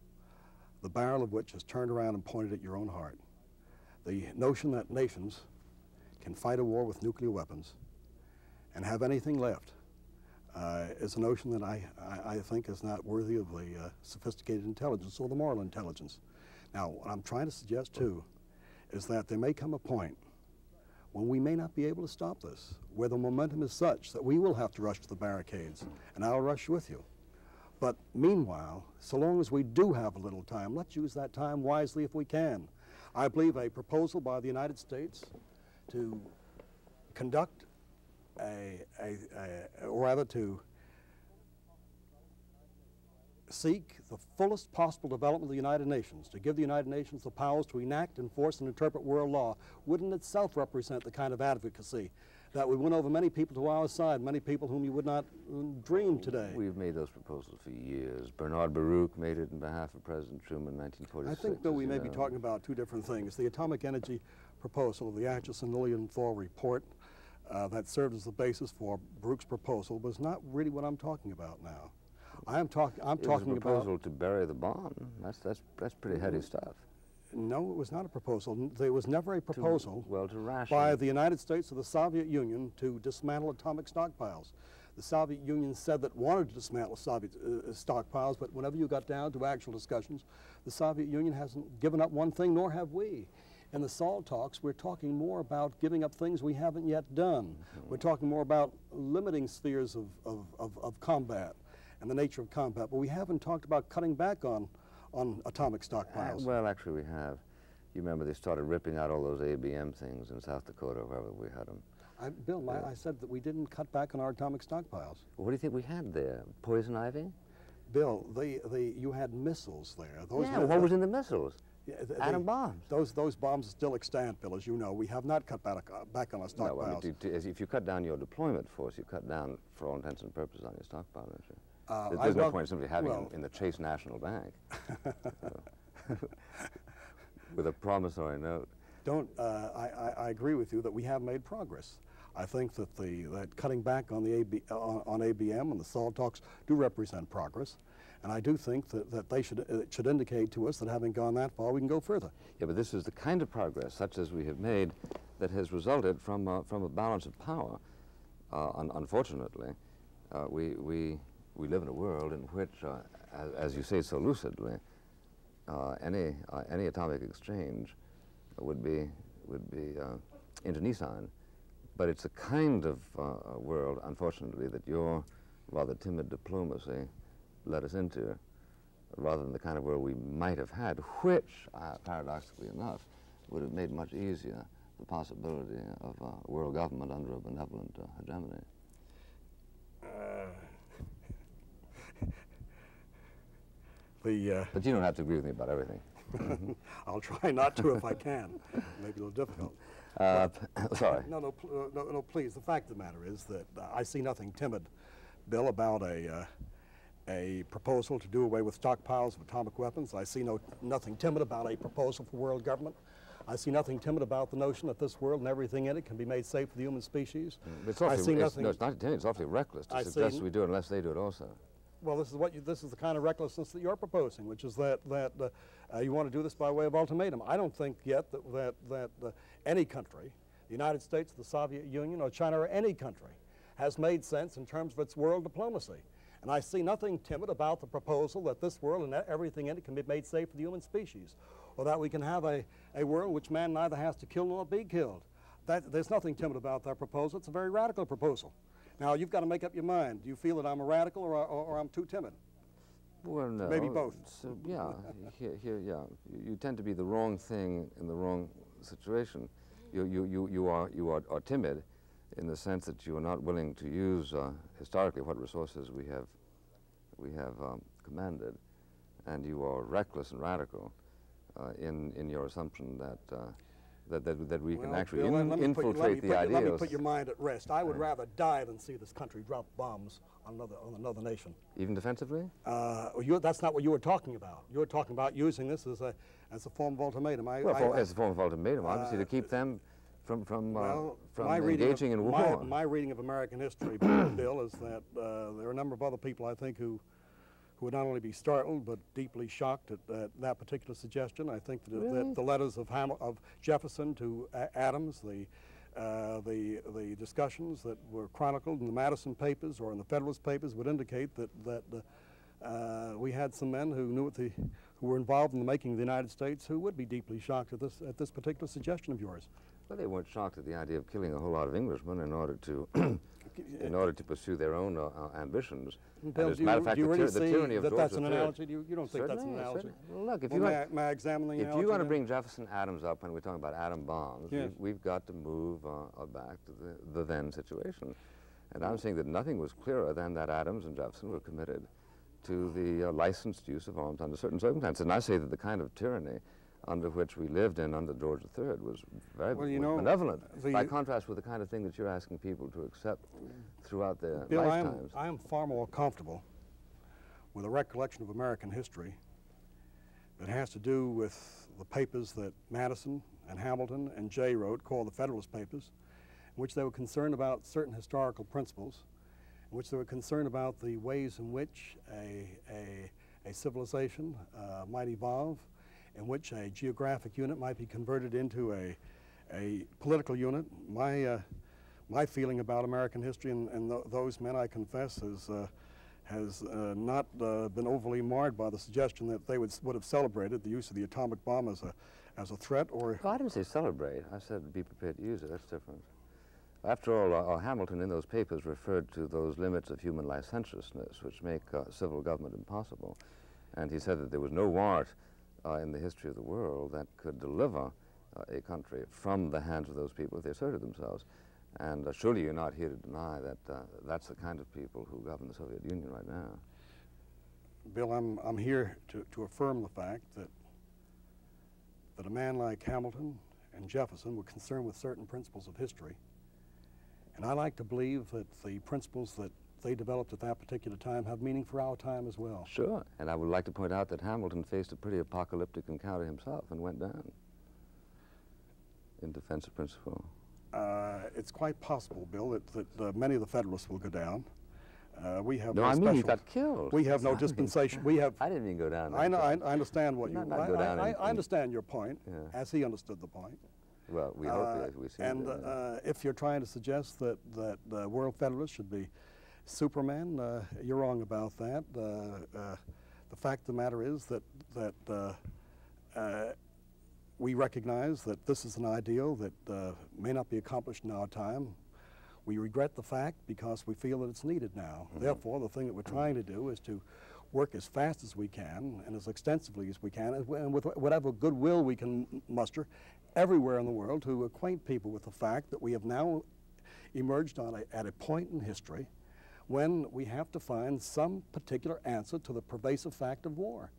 the barrel of which is turned around and pointed at your own heart. The notion that nations can fight a war with nuclear weapons and have anything left uh, is a notion that I, I, I think is not worthy of the uh, sophisticated intelligence or the moral intelligence. Now, what I'm trying to suggest, too, is that there may come a point when we may not be able to stop this, where the momentum is such that we will have to rush to the barricades, and I'll rush with you. But meanwhile, so long as we do have a little time, let's use that time wisely if we can. I believe a proposal by the United States to conduct a, a, a or rather to seek the fullest possible development of the United Nations, to give the United Nations the powers to enact, enforce, and interpret world law, would in itself represent the kind of advocacy that would win over many people to our side, many people whom you would not dream today. We've made those proposals for years. Bernard Baruch made it in behalf of President Truman in nineteen forty-six. I think, Bill, we may know. be talking about two different things. The atomic energy proposal, the Atchison-Lilienthal report uh, that served as the basis for Baruch's proposal, was not really what I'm talking about now. I am talking. I'm it talking was a proposal about to bury the bomb. That's that's that's pretty heady stuff. No, it was not a proposal. There was never a proposal to, well, to ration. by the United States or the Soviet Union to dismantle atomic stockpiles. The Soviet Union said that wanted to dismantle Soviet uh, stockpiles, but whenever you got down to actual discussions, the Soviet Union hasn't given up one thing, nor have we. In the SALT talks, we're talking more about giving up things we haven't yet done. Mm-hmm. We're talking more about limiting spheres of, of, of, of combat and the nature of combat, but we haven't talked about cutting back on on atomic stockpiles. Uh, well, actually we have. You remember they started ripping out all those A B M things in South Dakota, wherever we had them. I, Bill, my, I said that we didn't cut back on our atomic stockpiles. What do you think we had there? Poison ivy? Bill, the, the, you had missiles there. Those yeah, what was in the missiles? Yeah, the, Atom the, bombs. Those, those bombs are still extant, Bill, as you know. We have not cut back, uh, back on our stockpiles. No, I mean, to, to, if you cut down your deployment force, you cut down, for all intents and purposes, on your stockpile, don't you? Uh, There's I no love, point in simply having well, them in the Chase National Bank with a promissory note. Don't, uh, I, I, I agree with you that we have made progress. I think that the that cutting back on the A B, on, on A B M and the SALT talks do represent progress, and I do think that, that they should it should indicate to us that having gone that far, we can go further. Yeah, but this is the kind of progress, such as we have made, that has resulted from uh, from a balance of power. Uh, un unfortunately, uh, we we we live in a world in which, uh, as, as you say so lucidly, uh, any uh, any atomic exchange would be would be uh, internecine. But it's a kind of uh, world, unfortunately, that your rather timid diplomacy led us into, rather than the kind of world we might have had, which, uh, paradoxically enough, would have made much easier the possibility of a world government under a benevolent uh, hegemony. Uh, the, uh, but you don't have to agree with me about everything. I'll try not to if I can. Maybe a little difficult. Uh, sorry. No, no, pl uh, no, no, please. The fact of the matter is that uh, I see nothing timid, Bill, about a uh, a proposal to do away with stockpiles of atomic weapons. I see no nothing timid about a proposal for world government. I see nothing timid about the notion that this world and everything in it can be made safe for the human species. Mm, it's awfully, I see it's, nothing. No, it's not timid. It's awfully reckless to I suggest see, we do it unless they do it also. Well, this is what you, this is the kind of recklessness that you're proposing, which is that that uh, uh, you want to do this by way of ultimatum. I don't think yet that that that uh, any country, the United States, the Soviet Union, or China, or any country, has made sense in terms of its world diplomacy. And I see nothing timid about the proposal that this world and everything in it can be made safe for the human species, or that we can have a, a world in which man neither has to kill nor be killed. That, there's nothing timid about that proposal. It's a very radical proposal. Now, you've got to make up your mind. Do you feel that I'm a radical or, or, or I'm too timid? Well, no. Maybe both. So, yeah, here, here, yeah. You, you tend to be the wrong thing in the wrong situation. You, you, you, you, are, you are, are timid in the sense that you are not willing to use uh, historically what resources we have, we have um, commanded, and you are reckless and radical uh, in, in your assumption that uh, That, that, that we well, can actually Bill, in, let infiltrate put, the let ideals. Let me put your mind at rest. I would Right. rather die than see this country drop bombs on another, on another nation. Even defensively? Uh, you, that's not what you were talking about. You were talking about using this as a, as a form of ultimatum. I, Well, I, for, I, as a form of ultimatum, obviously, uh, to keep them from, from, well, uh, from my engaging of, in my, war. my reading of American history, Bill, is that uh, there are a number of other people, I think, who who would not only be startled but deeply shocked at uh, that particular suggestion. I think that, Really? that the letters of, Ham of Jefferson to A Adams, the, uh, the, the discussions that were chronicled in the Madison papers or in the Federalist papers would indicate that, that uh, uh, we had some men who knew what the, who were involved in the making of the United States who would be deeply shocked at this, at this particular suggestion of yours. Well, they weren't shocked at the idea of killing a whole lot of Englishmen in order to, in order to pursue their own uh, uh, ambitions. Bill, and as do a matter you, of fact, do you the, really tyr the see tyranny of that George that's the an Third. analogy? Do you, you don't think that's an Certainly, analogy? certainly. Well, look, if Well, you may, want, I, may I examine the if analogy you want to then? bring Jefferson Adams up when we're talking about atom bombs, Yes. we've, we've got to move uh, uh, back to the, the then situation. And I'm saying that nothing was clearer than that Adams and Jefferson were committed to the uh, licensed use of arms under certain circumstances. And I say that the kind of tyranny under which we lived in under George the Third was very Well, you was know, benevolent, the- by contrast with the kind of thing that you're asking people to accept throughout their Bill, I am, lifetimes. I am far more comfortable with a recollection of American history that has to do with the papers that Madison and Hamilton and Jay wrote, called the Federalist Papers, in which they were concerned about certain historical principles, in which they were concerned about the ways in which a, a, a civilization uh, might evolve, in which a geographic unit might be converted into a, a political unit. My, uh, my feeling about American history and, and th those men, I confess, is, uh, has uh, not uh, been overly marred by the suggestion that they would, would have celebrated the use of the atomic bomb as a, as a threat or... Oh, I didn't say celebrate. I said be prepared to use it. That's different. After all, uh, uh, Hamilton in those papers referred to those limits of human licentiousness which make uh, civil government impossible. And he said that there was no warrant uh, in the history of the world that could deliver uh, a country from the hands of those people if they asserted themselves. And uh, surely you're not here to deny that uh, that's the kind of people who govern the Soviet Union right now. Bill, I'm, I'm here to, to affirm the fact that, that a man like Hamilton and Jefferson were concerned with certain principles of history. And I like to believe that the principles that they developed at that particular time have meaning for our time as well. Sure. And I would like to point out that Hamilton faced a pretty apocalyptic encounter himself and went down in defense of principle. Uh, it's quite possible, Bill, that, that uh, many of the Federalists will go down. Uh, we have no, no I mean special, he got killed. We have no dispensation. We have. I didn't even go down there. I know. I, I understand what not, you. not I, go down I, in, I understand your point, yeah. as he understood the point. Well, we hope uh, it is. We see And it, uh, if you're trying to suggest that that uh, World Federalists should be Superman, uh, you're wrong about that. Uh, uh, the fact of the matter is that that uh, uh, we recognize that this is an ideal that uh, may not be accomplished in our time. We regret the fact because we feel that it's needed now. Mm-hmm. Therefore, the thing that we're trying to do is to work as fast as we can and as extensively as we can, and with whatever goodwill we can muster everywhere in the world to acquaint people with the fact that we have now emerged on a, at a point in history when we have to find some particular answer to the pervasive fact of war.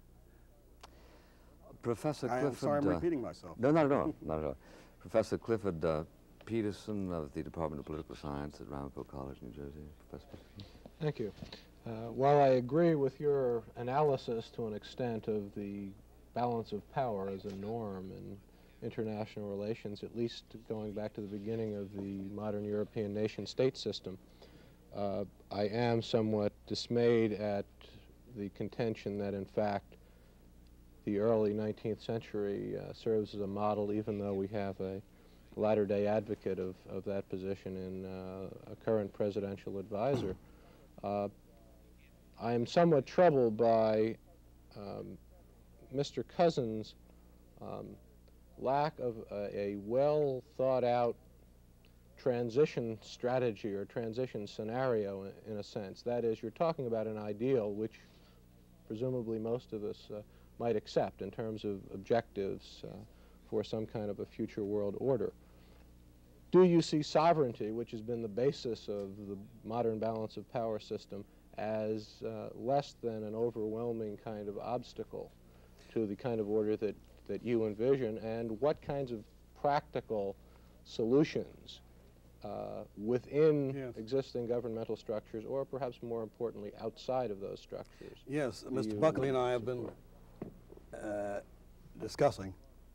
Professor Clifford... I'm sorry, I'm uh, repeating myself. No, not at all, not at all. Professor Clifford uh, Peterson of the Department of Political Science at Ramapo College, New Jersey. Professor Peterson. Thank you. Uh, while I agree with your analysis to an extent of the balance of power as a norm in international relations, at least going back to the beginning of the modern European nation-state system, uh, I am somewhat dismayed at the contention that, in fact, the early nineteenth century uh, serves as a model, even though we have a latter-day advocate of, of that position in uh, a current presidential advisor. Uh, I am somewhat troubled by um, Mister Cousins' um, lack of a, a well thought out transition strategy or transition scenario in, in a sense. That is, you're talking about an ideal which presumably most of us uh, might accept in terms of objectives uh, for some kind of a future world order. Do you see sovereignty, which has been the basis of the modern balance of power system, as uh, less than an overwhelming kind of obstacle to the kind of order that, that you envision, and what kinds of practical solutions uh, within yes. existing governmental structures, or perhaps more importantly, outside of those structures? Yes, Mister Buckley and I have been uh, discussing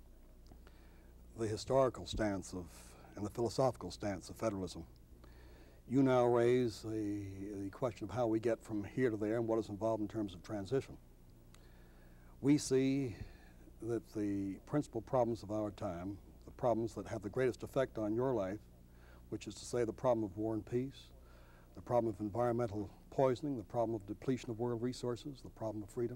the historical stance of and the philosophical stance of federalism. You now raise the, the question of how we get from here to there and what is involved in terms of transition. We see that the principal problems of our time, the problems that have the greatest effect on your life, which is to say the problem of war and peace, the problem of environmental poisoning, the problem of depletion of world resources, the problem of freedom,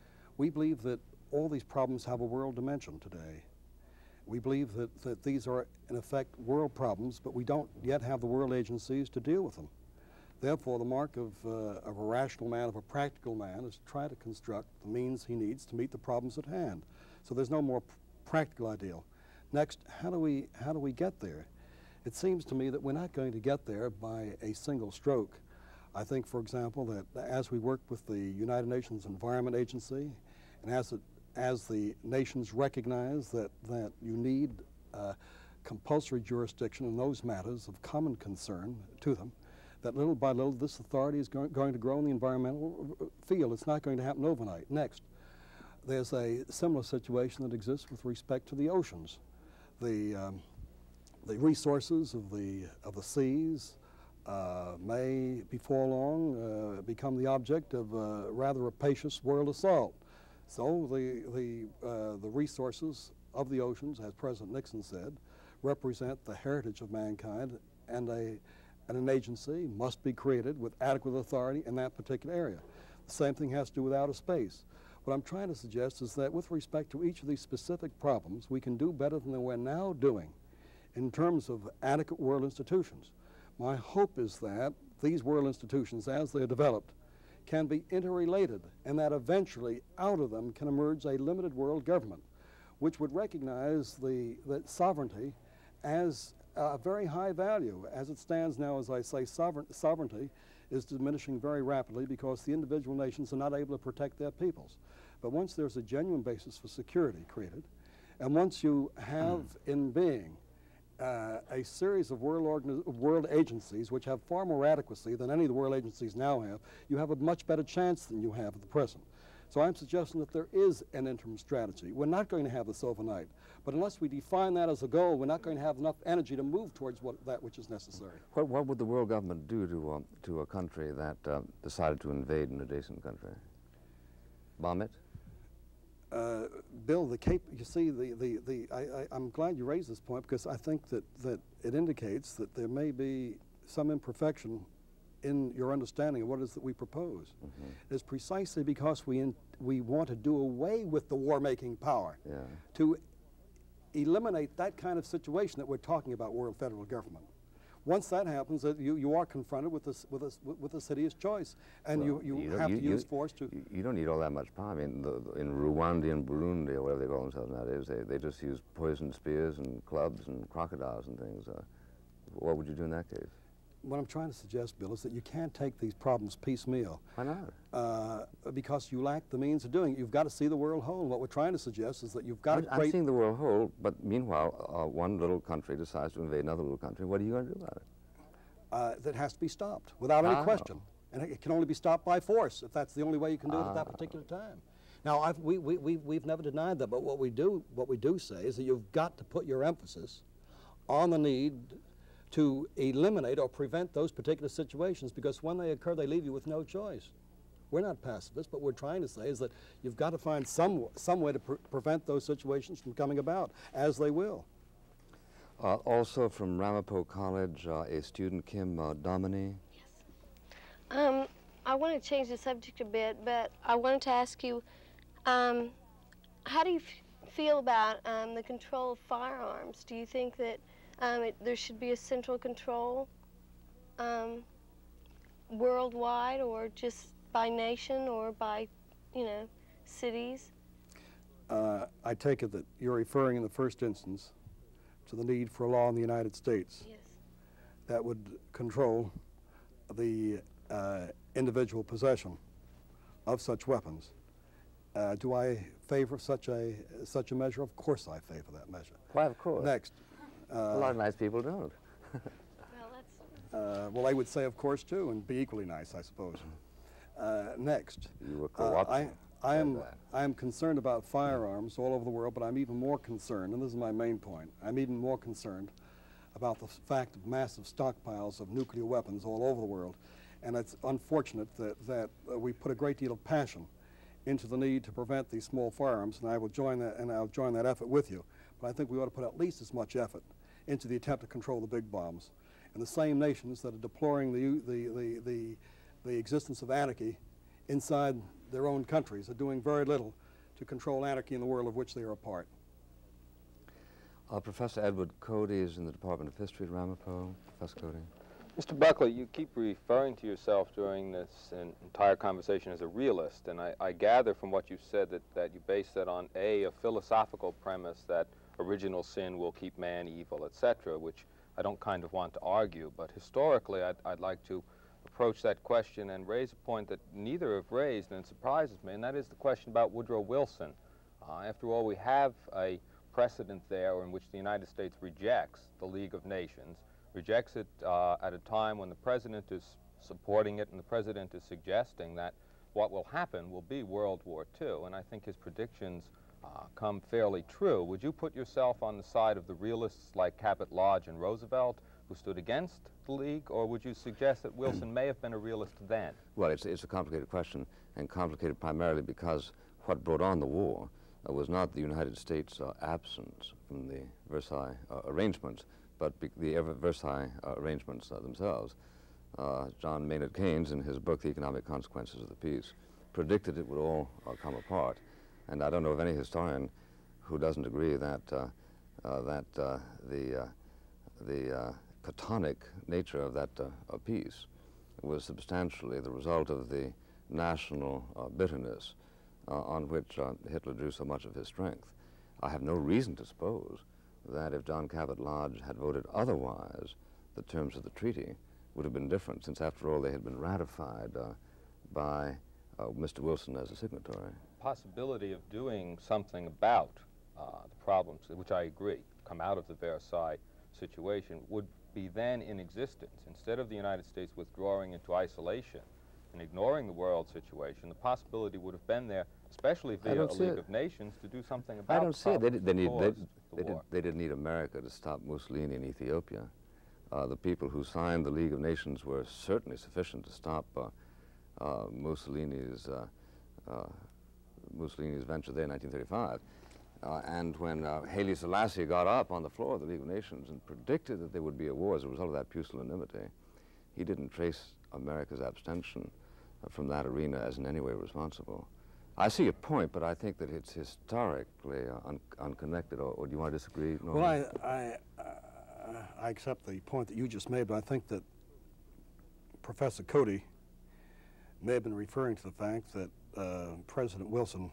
we believe that all these problems have a world dimension today. We believe that, that these are, in effect, world problems, but we don't yet have the world agencies to deal with them. Therefore, the mark of, uh, of a rational man, of a practical man, is to try to construct the means he needs to meet the problems at hand. So there's no more practical ideal. Next, how do we, how do we get there? It seems to me that we're not going to get there by a single stroke. I think, for example, that as we work with the United Nations Environment Agency, and as it as the nations recognize that, that you need uh, compulsory jurisdiction in those matters of common concern to them, that little by little this authority is go going to grow in the environmental field. It's not going to happen overnight. Next, there's a similar situation that exists with respect to the oceans. The, um, the resources of the, of the seas uh, may, before long, uh, become the object of uh, rather rapacious world assault. So the, the, uh, the resources of the oceans, as President Nixon said, represent the heritage of mankind, and, a, and an agency must be created with adequate authority in that particular area. The same thing has to do with outer space. What I'm trying to suggest is that with respect to each of these specific problems, we can do better than we're now doing in terms of adequate world institutions. My hope is that these world institutions, as they're developed, can be interrelated, and that eventually out of them can emerge a limited world government, which would recognize the, the sovereignty as a very high value. As it stands now, as I say, sovereign, sovereignty is diminishing very rapidly because the individual nations are not able to protect their peoples. But once there's a genuine basis for security created, and once you have in being Uh, a series of world, world agencies which have far more adequacy than any of the world agencies now have, you have a much better chance than you have at the present. So I'm suggesting that there is an interim strategy. We're not going to have this overnight, But unless we define that as a goal, we're not going to have enough energy to move towards what, that which is necessary. What, what would the world government do to, um, to a country that uh, decided to invade an adjacent country? Bomb it? Uh, Bill, the cap you see, the, the, the, I, I, I'm glad you raised this point, because I think that, that it indicates that there may be some imperfection in your understanding of what it is that we propose. Mm-hmm. It's precisely because we, in, we want to do away with the war-making power, yeah. to eliminate that kind of situation that we're talking about, world federal government. Once that happens, uh, you, you are confronted with this with a, with a hideous choice, and well, you, you, you have you, to you, use force to... You don't need all that much power. I mean, the, the, in Rwanda and Burundi, or whatever they call themselves nowadays, they, they just use poisoned spears and clubs and crocodiles and things. Uh, what would you do in that case? What I'm trying to suggest, Bill, is that you can't take these problems piecemeal. Why not? Uh, because you lack the means of doing it. You've got to see the world whole. What we're trying to suggest is that you've got I'm, to create... I'm seeing the world whole, but meanwhile, uh, one little country decides to invade another little country. What are you going to do about it? Uh, that has to be stopped, without any How? question. And it can only be stopped by force, if that's the only way you can do it at that Ah. particular time. Now, I've, we, we, we, we've never denied that, but what we, do, what we do say is that you've got to put your emphasis on the need to eliminate or prevent those particular situations, because when they occur, they leave you with no choice. We're not pacifists, but what we're trying to say is that you've got to find some, some way to pre prevent those situations from coming about, as they will. Uh, also from Ramapo College, uh, a student, Kim uh, Domini. Yes. Um, I want to change the subject a bit, but I wanted to ask you, um, how do you f feel about um, the control of firearms? Do you think that um, it, there should be a central control um, worldwide, or just by nation, or by, you know, cities? Uh, I take it that you're referring in the first instance to the need for a law in the United States Yes. that would control the uh, individual possession of such weapons. Uh, do I favor such a such a measure? Of course I favor that measure. Why, of course. Next. Uh, a lot of nice people don't. Well, that's... Uh, well, they would say, of course, too, and be equally nice, I suppose. Uh, next. You were Uh, I, co-opting. I am, I am concerned about firearms all over the world, but I'm even more concerned, and this is my main point, I'm even more concerned about the fact of massive stockpiles of nuclear weapons all over the world. And it's unfortunate that, that uh, we put a great deal of passion into the need to prevent these small firearms, and I will join that, and I'll join that effort with you. But I think we ought to put at least as much effort into the attempt to control the big bombs. And the same nations that are deploring the, the, the, the, the existence of anarchy inside their own countries are doing very little to control anarchy in the world of which they are a part. Uh, Professor Edward Cody is in the Department of History at Ramapo. Professor Cody. Mister Buckley, you keep referring to yourself during this entire conversation as a realist, and I, I gather from what you said that, that you base that on, A, a philosophical premise that original sin will keep man evil, et cetera, which I don't kind of want to argue, but historically I'd, I'd like to approach that question and raise a point that neither have raised, and it surprises me, and that is the question about Woodrow Wilson. Uh, after all, we have a precedent there in which the United States rejects the League of Nations, rejects it uh, at a time when the president is supporting it and the president is suggesting that what will happen will be World War Two, and I think his predictions uh, come fairly true. Would you put yourself on the side of the realists like Cabot Lodge and Roosevelt, who stood against the League, or would you suggest that Wilson may have been a realist then? Well, it's, it's a complicated question, and complicated primarily because what brought on the war uh, was not the United States' uh, absence from the Versailles uh, arrangements, but be the Versailles uh, arrangements uh, themselves. Uh, John Maynard Keynes, in his book, The Economic Consequences of the Peace, predicted it would all uh, come apart. And I don't know of any historian who doesn't agree that, uh, uh, that uh, the, uh, the uh, catonic nature of that uh, of peace was substantially the result of the national uh, bitterness uh, on which uh, Hitler drew so much of his strength. I have no reason to suppose that if John Cabot Lodge had voted otherwise, the terms of the treaty would have been different, since after all they had been ratified uh, by uh, Mister Wilson as a signatory. Possibility of doing something about uh, the problems, which I agree, come out of the Versailles situation, would be then in existence. Instead of the United States withdrawing into isolation and ignoring the world situation, the possibility would have been there especially I via a don't see League it. of Nations, to do something about I don't see it. They, problems did- they, that need, they, caused the they, did, war. they didn't need America to stop Mussolini in Ethiopia. Uh, the people who signed the League of Nations were certainly sufficient to stop uh, uh, Mussolini's, uh, uh, Mussolini's venture there in nineteen thirty-five. Uh, and when uh, Haile Selassie got up on the floor of the League of Nations and predicted that there would be a war as a result of that pusillanimity, he didn't trace America's abstention uh, from that arena as in any way responsible. I see your point, but I think that it's historically uh, un unconnected, or, or do you want to disagree, Norman? Well, I, I, uh, I accept the point that you just made, but I think that Professor Cody may have been referring to the fact that uh, President Wilson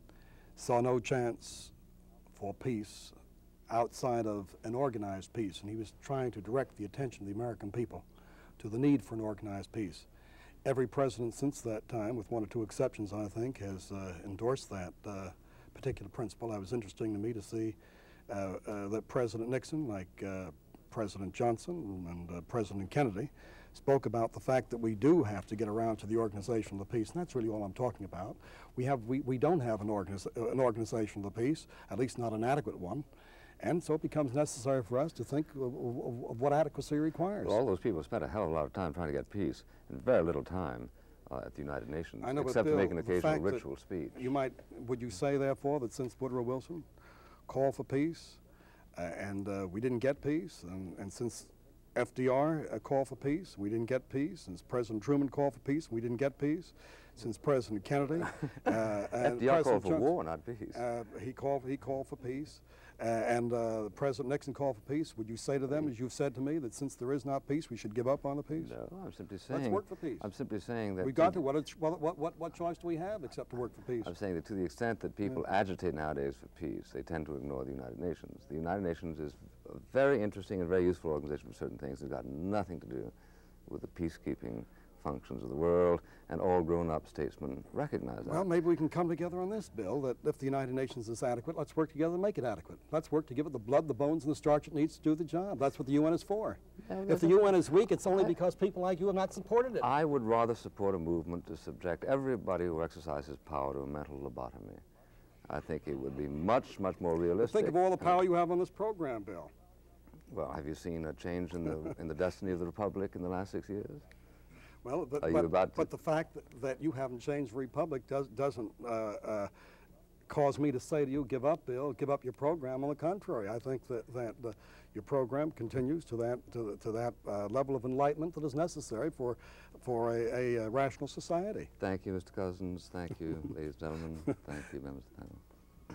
saw no chance for peace outside of an organized peace, and he was trying to direct the attention of the American people to the need for an organized peace. Every president since that time, with one or two exceptions, I think, has uh, endorsed that uh, particular principle. It was interesting to me to see uh, uh, that President Nixon, like uh, President Johnson and uh, President Kennedy, spoke about the fact that we do have to get around to the organization of the peace, and that's really all I'm talking about. We have, we, we don't have an, organiz an organization of the peace, at least not an adequate one, and so it becomes necessary for us to think of, of, of what adequacy requires. Well, all those people spent a hell of a lot of time trying to get peace, and very little time uh, at the United Nations, I know, except Bill, to make an the occasional fact that ritual speech. You might, would you say, therefore, that since Woodrow Wilson called for peace, uh, and uh, we didn't get peace, and, and since F D R uh, called for peace, we didn't get peace. Since President Truman called for peace, we didn't get peace. Since President Kennedy, uh, and F D R President called for Johnson, war, not peace. Uh, he called. He called for peace, uh, and uh, President Nixon called for peace. Would you say to them, as you've said to me, that since there is not peace, we should give up on the peace? No, I'm simply saying. Let's work for peace. I'm simply saying that We got to. What, it's- what, what, what, what choice do we have except to work for peace? I'm saying that to the extent that people yeah. agitate nowadays for peace, they tend to ignore the United Nations. The United Nations is a very interesting and very useful organization for certain things. It's got nothing to do with the peacekeeping functions of the world, and all grown-up statesmen recognize that. Well, maybe we can come together on this, Bill, that if the United Nations is adequate, let's work together to make it adequate. Let's work to give it the blood, the bones, and the starch it needs to do the job. That's what the U N is for. No, if the U N is weak, it's only because people like you have not supported it. I would rather support a movement to subject everybody who exercises power to a mental lobotomy. I think it would be much, much more realistic. Think of all the power you have on this program, Bill. Well, have you seen a change in the, in the destiny of the Republic in the last six years? Well, but, Are you but, about but the fact that, that you haven't changed the Republic does, doesn't uh, uh, cause me to say to you, give up, Bill, give up your program. On the contrary, I think that, that the, your program continues to that, to, to that uh, level of enlightenment that is necessary for, for a, a, a rational society. Thank you, Mister Cousins. Thank you, ladies and gentlemen. Thank you, members of the panel.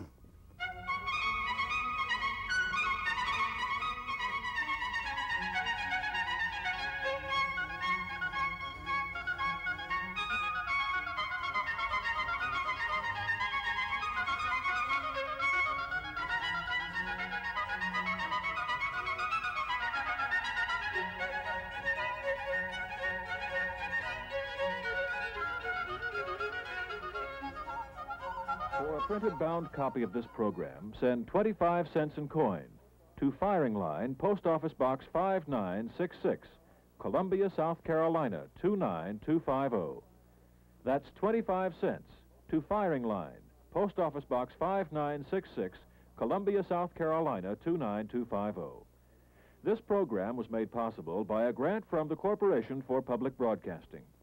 For a printed bound copy of this program, send twenty-five cents in coin to Firing Line, Post Office Box five nine six six, Columbia, South Carolina two nine two five zero. That's twenty-five cents to Firing Line, Post Office Box five nine six six, Columbia, South Carolina two nine two five zero. This program was made possible by a grant from the Corporation for Public Broadcasting.